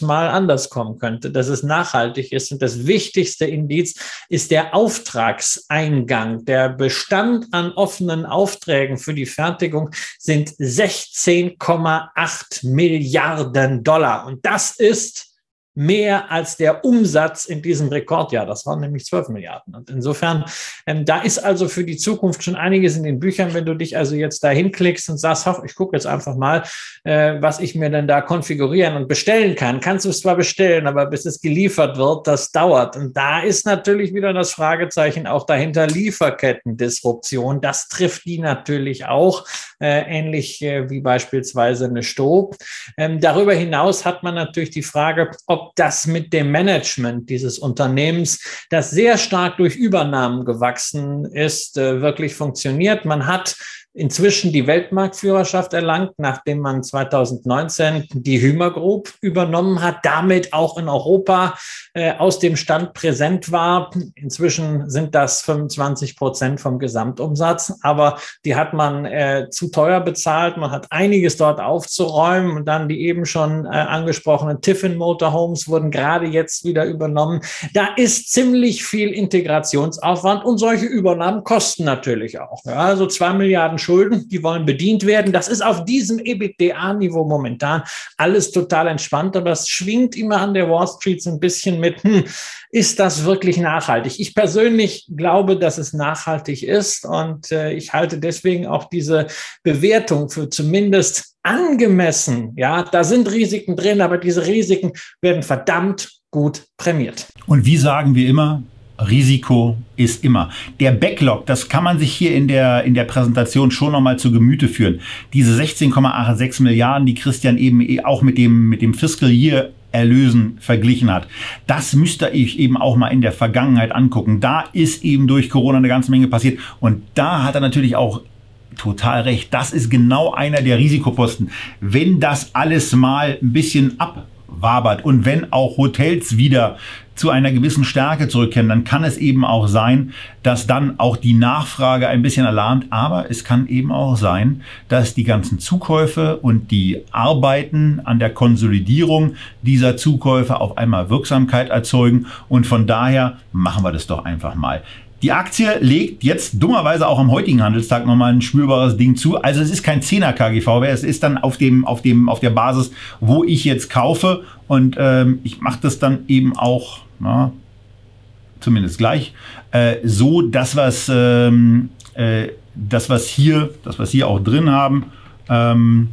S2: Mal anders kommen könnte, dass es nachhaltig ist. Und das wichtigste Indiz ist der Auftragseingang. Der Bestand an offenen Aufträgen für die Fertigung sind sechzehn Komma acht Milliarden Dollar. Und das ist mehr als der Umsatz in diesem Rekordjahr. Das waren nämlich zwölf Milliarden. Und insofern, ähm, da ist also für die Zukunft schon einiges in den Büchern, wenn du dich also jetzt da hinklickst und sagst, ich gucke jetzt einfach mal, äh, was ich mir denn da konfigurieren und bestellen kann. Kannst du es zwar bestellen, aber bis es geliefert wird, das dauert. Und da ist natürlich wieder das Fragezeichen auch dahinter, Lieferkettendisruption. Das trifft die natürlich auch, äh, ähnlich äh, wie beispielsweise eine Sto. Ähm, darüber hinaus hat man natürlich die Frage, ob das mit dem Management dieses Unternehmens, das sehr stark durch Übernahmen gewachsen ist, wirklich funktioniert. Man hat inzwischen die Weltmarktführerschaft erlangt, nachdem man zweitausendneunzehn die Hümer Group übernommen hat, damit auch in Europa äh, aus dem Stand präsent war. Inzwischen sind das fünfundzwanzig Prozent vom Gesamtumsatz, aber die hat man äh, zu teuer bezahlt. Man hat einiges dort aufzuräumen und dann die eben schon äh, angesprochenen Tiffin Motorhomes wurden gerade jetzt wieder übernommen. Da ist ziemlich viel Integrationsaufwand und solche Übernahmen kosten natürlich auch. Ja, also zwei Milliarden Schulden, die wollen bedient werden. Das ist auf diesem EBITDA-Niveau momentan alles total entspannt, aber es schwingt immer an der Wall Street so ein bisschen mit, hm, ist das wirklich nachhaltig? Ich persönlich glaube, dass es nachhaltig ist und äh, ich halte deswegen auch diese Bewertung für zumindest angemessen. Ja, da sind Risiken drin, aber diese Risiken werden verdammt gut prämiert.
S1: Und wie sagen wir immer? Risiko ist immer. Der Backlog, das kann man sich hier in der, in der Präsentation schon nochmal zu Gemüte führen. Diese sechzehn Komma sechsundachtzig Milliarden, die Christian eben auch mit dem, mit dem Fiscal Year Erlösen verglichen hat. Das müsste ich eben auch mal in der Vergangenheit angucken. Da ist eben durch Corona eine ganze Menge passiert. Und da hat er natürlich auch total recht. Das ist genau einer der Risikoposten. Wenn das alles mal ein bisschen abwabert und wenn auch Hotels wieder zu einer gewissen Stärke zurückkehren, dann kann es eben auch sein, dass dann auch die Nachfrage ein bisschen erlahmt. Aber es kann eben auch sein, dass die ganzen Zukäufe und die Arbeiten an der Konsolidierung dieser Zukäufe auf einmal Wirksamkeit erzeugen. Und von daher machen wir das doch einfach mal. Die Aktie legt jetzt dummerweise auch am heutigen Handelstag nochmal ein spürbares Ding zu. Also es ist kein zehner K G V, es ist dann auf dem, auf dem, auf der Basis, wo ich jetzt kaufe. Und ähm, ich mache das dann eben auch, na, zumindest gleich, äh, so, dass was, ähm, äh, das was hier, das was hier auch drin haben. Ähm,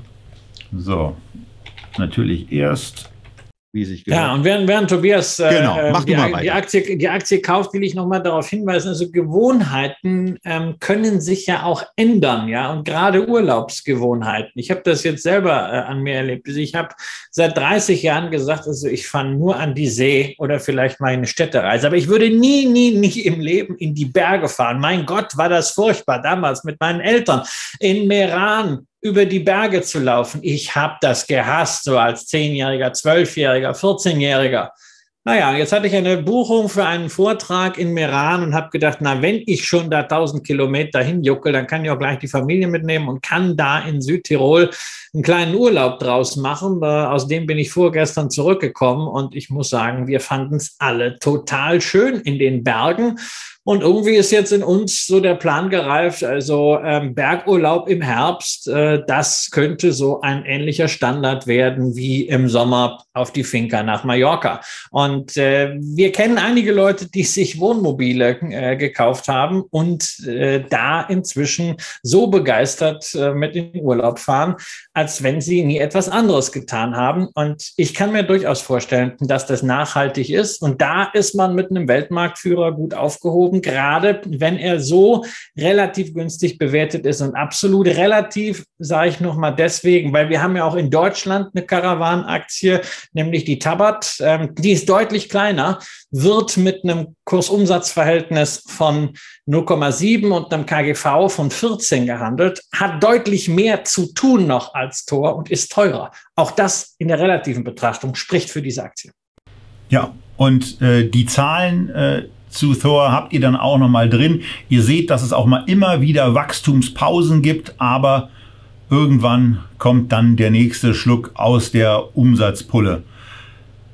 S1: so, natürlich erst. Wie sich gehört.
S2: Ja, und während, während Tobias äh,
S3: genau, mach
S2: die,
S3: du mal
S2: die, Aktie, die Aktie kauft, will ich nochmal darauf hinweisen, also Gewohnheiten ähm, können sich ja auch ändern, ja, und gerade Urlaubsgewohnheiten. Ich habe das jetzt selber äh, an mir erlebt. Also ich habe seit dreißig Jahren gesagt, also ich fahre nur an die See oder vielleicht mal eine Städtereise, aber ich würde nie, nie, nie im Leben in die Berge fahren. Mein Gott, war das furchtbar, damals mit meinen Eltern in Meran über die Berge zu laufen. Ich habe das gehasst, so als Zehnjähriger, Zwölfjähriger, Vierzehnjähriger. Naja, jetzt hatte ich eine Buchung für einen Vortrag in Meran und habe gedacht, na, wenn ich schon da tausend Kilometer hinjuckel, dann kann ich auch gleich die Familie mitnehmen und kann da in Südtirol einen kleinen Urlaub draus machen. Aus dem bin ich vorgestern zurückgekommen und ich muss sagen, wir fanden es alle total schön in den Bergen. Und irgendwie ist jetzt in uns so der Plan gereift, also ähm, Bergurlaub im Herbst, äh, das könnte so ein ähnlicher Standard werden wie im Sommer auf die Finca nach Mallorca. Und äh, wir kennen einige Leute, die sich Wohnmobile äh, gekauft haben und äh, da inzwischen so begeistert äh, mit in den Urlaub fahren, als wenn sie nie etwas anderes getan haben. Und ich kann mir durchaus vorstellen, dass das nachhaltig ist. Und da ist man mit einem Weltmarktführer gut aufgehoben, gerade wenn er so relativ günstig bewertet ist und absolut relativ, sage ich nochmal deswegen, weil wir haben ja auch in Deutschland eine Caravan-Aktie, nämlich die Tabat, ähm, die ist deutlich kleiner, wird mit einem Kursumsatzverhältnis von null Komma sieben und einem K G V von vierzehn gehandelt, hat deutlich mehr zu tun noch als Tor und ist teurer. Auch das in der relativen Betrachtung spricht für diese Aktie.
S1: Ja, und äh, die Zahlen äh zu Thor habt ihr dann auch noch mal drin. Ihr seht, dass es auch mal immer wieder Wachstumspausen gibt, aber irgendwann kommt dann der nächste Schluck aus der Umsatzpulle.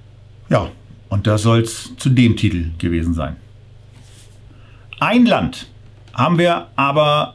S1: Ja, und das soll es zu dem Titel gewesen sein. Ein Land haben wir aber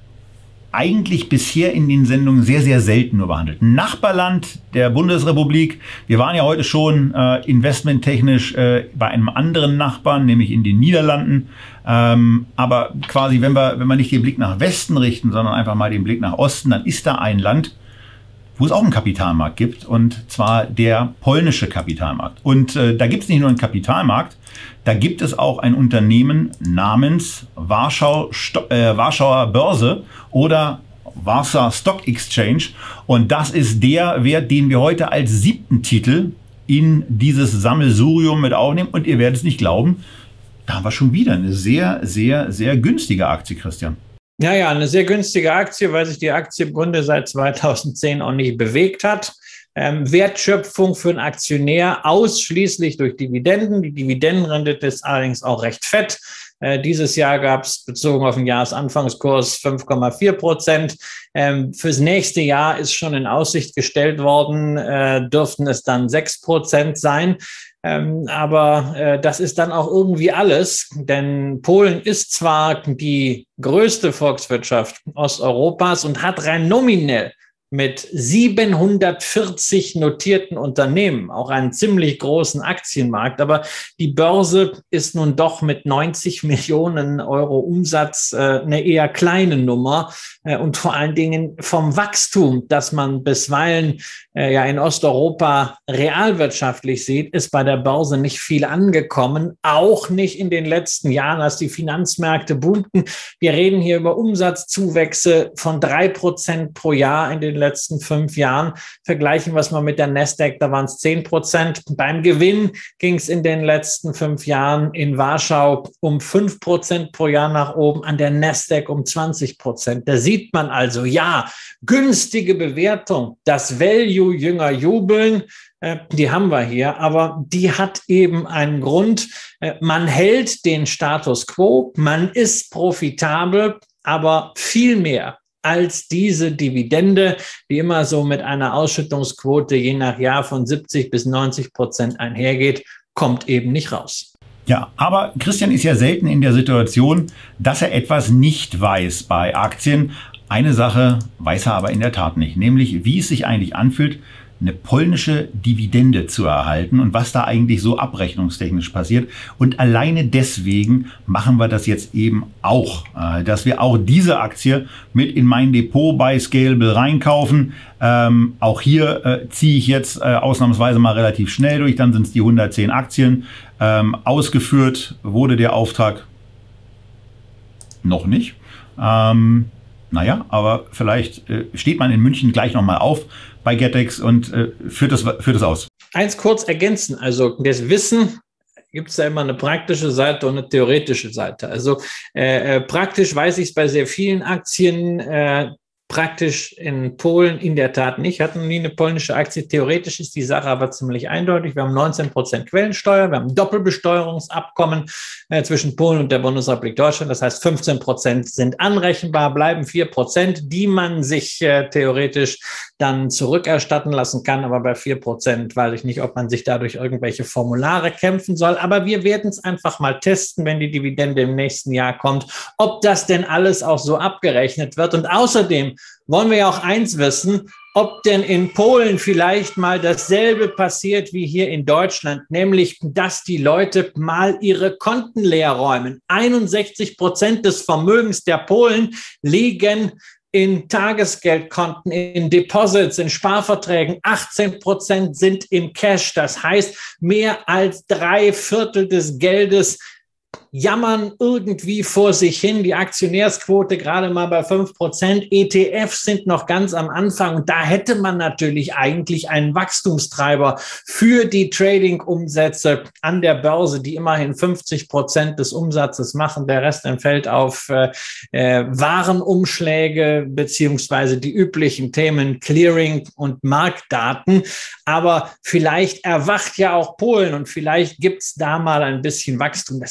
S1: eigentlich bisher in den Sendungen sehr, sehr selten nur behandelt. Ein Nachbarland der Bundesrepublik. Wir waren ja heute schon äh, investmenttechnisch äh, bei einem anderen Nachbarn, nämlich in den Niederlanden. Ähm, aber quasi, wenn wir, wenn wir nicht den Blick nach Westen richten, sondern einfach mal den Blick nach Osten, dann ist da ein Land, wo es auch einen Kapitalmarkt gibt, und zwar der polnische Kapitalmarkt. Und äh, da gibt es nicht nur einen Kapitalmarkt, da gibt es auch ein Unternehmen namens Warschau, äh, Warschauer Börse oder Warsaw Stock Exchange. Und das ist der Wert, den wir heute als siebten Titel in dieses Sammelsurium mit aufnehmen. Und ihr werdet es nicht glauben, da haben wir schon wieder eine sehr, sehr, sehr günstige Aktie, Christian.
S2: Ja, ja, eine sehr günstige Aktie, weil sich die Aktie im Grunde seit zweitausendzehn auch nicht bewegt hat. Ähm, Wertschöpfung für einen Aktionär ausschließlich durch Dividenden. Die Dividendenrendite ist allerdings auch recht fett. Äh, dieses Jahr gab es bezogen auf den Jahresanfangskurs fünf Komma vier Prozent. Ähm, fürs nächste Jahr ist schon in Aussicht gestellt worden, äh, dürften es dann sechs Prozent sein. Ähm, aber äh, das ist dann auch irgendwie alles, denn Polen ist zwar die größte Volkswirtschaft Osteuropas und hat rein nominell mit siebenhundertvierzig notierten Unternehmen auch einen ziemlich großen Aktienmarkt. Aber die Börse ist nun doch mit neunzig Millionen Euro Umsatz äh, eine eher kleine Nummer. Äh, und vor allen Dingen vom Wachstum, das man bisweilen äh, ja in Osteuropa realwirtschaftlich sieht, ist bei der Börse nicht viel angekommen. Auch nicht in den letzten Jahren, als die Finanzmärkte boomten. Wir reden hier über Umsatzzuwächse von drei Prozent pro Jahr in den letzten fünf Jahren. Vergleichen wir es mal mit der Nasdaq, da waren es zehn Prozent. Beim Gewinn ging es in den letzten fünf Jahren in Warschau um fünf Prozent pro Jahr nach oben, an der Nasdaq um zwanzig Prozent. Da sieht man also, ja, günstige Bewertung, das Value jünger jubeln, äh, die haben wir hier, aber die hat eben einen Grund. Äh, man hält den Status quo, man ist profitabel, aber viel mehr als diese Dividende, die immer so mit einer Ausschüttungsquote je nach Jahr von siebzig bis neunzig Prozent einhergeht, kommt eben nicht raus.
S1: Ja, aber Christian ist ja selten in der Situation, dass er etwas nicht weiß bei Aktien. Eine Sache weiß er aber in der Tat nicht, nämlich wie es sich eigentlich anfühlt, eine polnische Dividende zu erhalten und was da eigentlich so abrechnungstechnisch passiert. Und alleine deswegen machen wir das jetzt eben auch, dass wir auch diese Aktie mit in mein Depot bei Scalable reinkaufen. Ähm, auch hier äh, ziehe ich jetzt äh, ausnahmsweise mal relativ schnell durch, dann sind es die hundertzehn Aktien. Ähm, ausgeführt wurde der Auftrag noch nicht. Ähm, Naja, aber vielleicht äh, steht man in München gleich nochmal auf bei Getex und äh, führt, das, führt das aus.
S2: Eins kurz ergänzen, also das Wissen gibt es ja immer eine praktische Seite und eine theoretische Seite. Also äh, praktisch weiß ich es bei sehr vielen Aktien, äh, praktisch in Polen in der Tat nicht. Hatten nie eine polnische Aktie. Theoretisch ist die Sache aber ziemlich eindeutig. Wir haben neunzehn Prozent Quellensteuer. Wir haben ein Doppelbesteuerungsabkommen äh, zwischen Polen und der Bundesrepublik Deutschland. Das heißt, fünfzehn Prozent sind anrechenbar, bleiben vier Prozent, die man sich äh, theoretisch dann zurückerstatten lassen kann. Aber bei vier Prozent weiß ich nicht, ob man sich dadurch irgendwelche Formulare kämpfen soll. Aber wir werden es einfach mal testen, wenn die Dividende im nächsten Jahr kommt, ob das denn alles auch so abgerechnet wird. Und außerdem wollen wir ja auch eins wissen, ob denn in Polen vielleicht mal dasselbe passiert wie hier in Deutschland, nämlich, dass die Leute mal ihre Konten leer räumen. einundsechzig Prozent des Vermögens der Polen liegen in Tagesgeldkonten, in Deposits, in Sparverträgen. achtzehn Prozent sind im Cash. Das heißt, mehr als drei Viertel des Geldes jammern irgendwie vor sich hin. Die Aktionärsquote gerade mal bei fünf Prozent. E T Fs sind noch ganz am Anfang. Und da hätte man natürlich eigentlich einen Wachstumstreiber für die Trading-Umsätze an der Börse, die immerhin fünfzig Prozent des Umsatzes machen. Der Rest entfällt auf äh, Warenumschläge beziehungsweise die üblichen Themen Clearing und Marktdaten. Aber vielleicht erwacht ja auch Polen und vielleicht gibt es da mal ein bisschen Wachstum. Das ist natürlich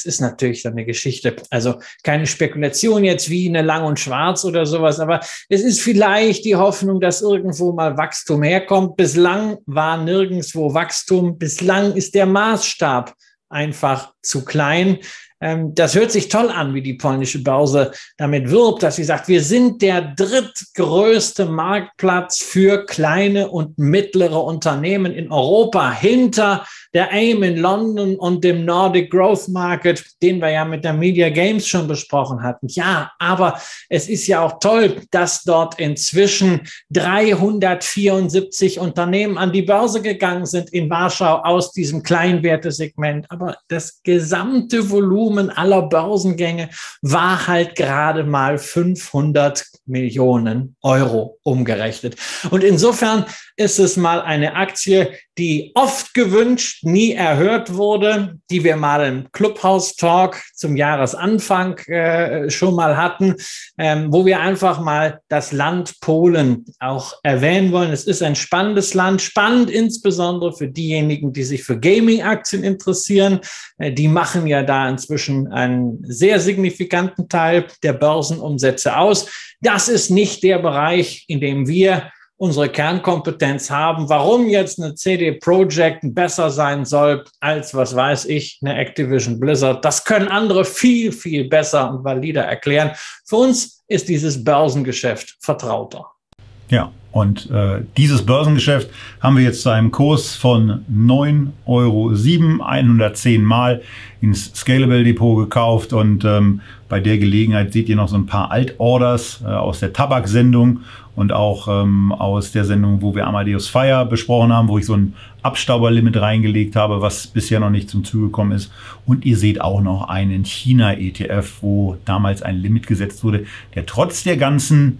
S2: natürlich dann eine Geschichte. Also keine Spekulation jetzt wie eine Lang und Schwarz oder sowas, aber es ist vielleicht die Hoffnung, dass irgendwo mal Wachstum herkommt. Bislang war nirgendwo Wachstum. Bislang ist der Maßstab einfach zu klein. Das hört sich toll an, wie die polnische Börse damit wirbt, dass sie sagt, wir sind der drittgrößte Marktplatz für kleine und mittlere Unternehmen in Europa, hinter der AIM in London und dem Nordic Growth Market, den wir ja mit der Media Games schon besprochen hatten. Ja, aber es ist ja auch toll, dass dort inzwischen dreihundertvierundsiebzig Unternehmen an die Börse gegangen sind in Warschau aus diesem Kleinwertesegment. Aber das gesamte Volumen aller Börsengänge war halt gerade mal fünfhundert Millionen Euro umgerechnet. Und insofern ist es mal eine Aktie, die oft gewünscht, nie erhört wurde, die wir mal im Clubhouse-Talk zum Jahresanfang äh, schon mal hatten, ähm, wo wir einfach mal das Land Polen auch erwähnen wollen. Es ist ein spannendes Land, spannend insbesondere für diejenigen, die sich für Gaming-Aktien interessieren. Äh, die machen ja da inzwischen einen sehr signifikanten Teil der Börsenumsätze aus. Das ist nicht der Bereich, in dem wir unsere Kernkompetenz haben. Warum jetzt eine C D Projekt besser sein soll als, was weiß ich, eine Activision Blizzard, das können andere viel, viel besser und valider erklären. Für uns ist dieses Börsengeschäft vertrauter.
S1: Ja, und äh, dieses Börsengeschäft haben wir jetzt zu einem Kurs von neun Euro sieben, hundertzehn Mal ins Scalable Depot gekauft. Und ähm, bei der Gelegenheit seht ihr noch so ein paar Altorders äh, aus der Tabaksendung und auch ähm, aus der Sendung, wo wir Amadeus Fire besprochen haben, wo ich so ein Abstauberlimit reingelegt habe, was bisher noch nicht zum Zuge gekommen ist. Und ihr seht auch noch einen China-E T F, wo damals ein Limit gesetzt wurde, der trotz der ganzen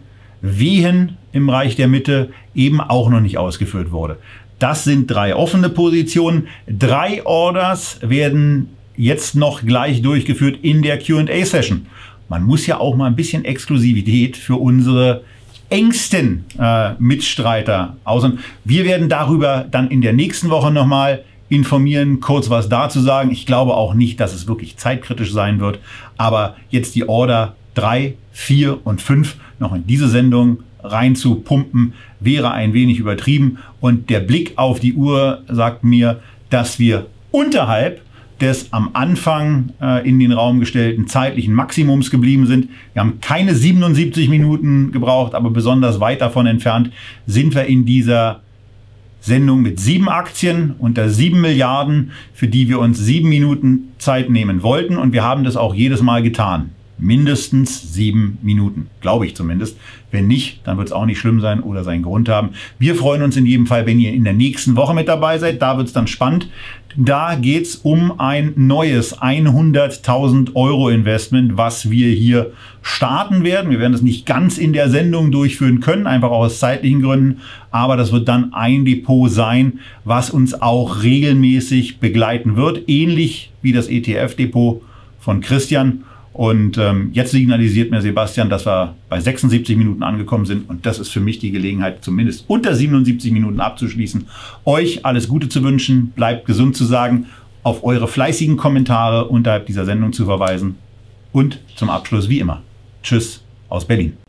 S1: Wehen im Reich der Mitte eben auch noch nicht ausgeführt wurde. Das sind drei offene Positionen. Drei Orders werden jetzt noch gleich durchgeführt in der Q und A-Session. Man muss ja auch mal ein bisschen Exklusivität für unsere engsten äh, Mitstreiter aus. Wir werden darüber dann in der nächsten Woche nochmal informieren, kurz was dazu sagen. Ich glaube auch nicht, dass es wirklich zeitkritisch sein wird, aber jetzt die Order drei, vier und fünf noch in diese Sendung rein zu pumpen, wäre ein wenig übertrieben. Und der Blick auf die Uhr sagt mir, dass wir unterhalb des am Anfang äh, in den Raum gestellten zeitlichen Maximums geblieben sind. Wir haben keine siebenundsiebzig Minuten gebraucht, aber besonders weit davon entfernt sind wir in dieser Sendung mit sieben Aktien unter sieben Milliarden, für die wir uns sieben Minuten Zeit nehmen wollten. Und wir haben das auch jedes Mal getan. Mindestens sieben Minuten, glaube ich zumindest. Wenn nicht, dann wird es auch nicht schlimm sein oder seinen Grund haben. Wir freuen uns in jedem Fall, wenn ihr in der nächsten Woche mit dabei seid. Da wird es dann spannend. Da geht es um ein neues hunderttausend Euro Investment, was wir hier starten werden. Wir werden es nicht ganz in der Sendung durchführen können, einfach auch aus zeitlichen Gründen. Aber das wird dann ein Depot sein, was uns auch regelmäßig begleiten wird. Ähnlich wie das E T F-Depot von Christian. Und ähm, jetzt signalisiert mir Sebastian, dass wir bei sechsundsiebzig Minuten angekommen sind. Und das ist für mich die Gelegenheit, zumindest unter siebenundsiebzig Minuten abzuschließen. Euch alles Gute zu wünschen, bleibt gesund zu sagen, auf eure fleißigen Kommentare unterhalb dieser Sendung zu verweisen. Und zum Abschluss wie immer, tschüss aus Berlin.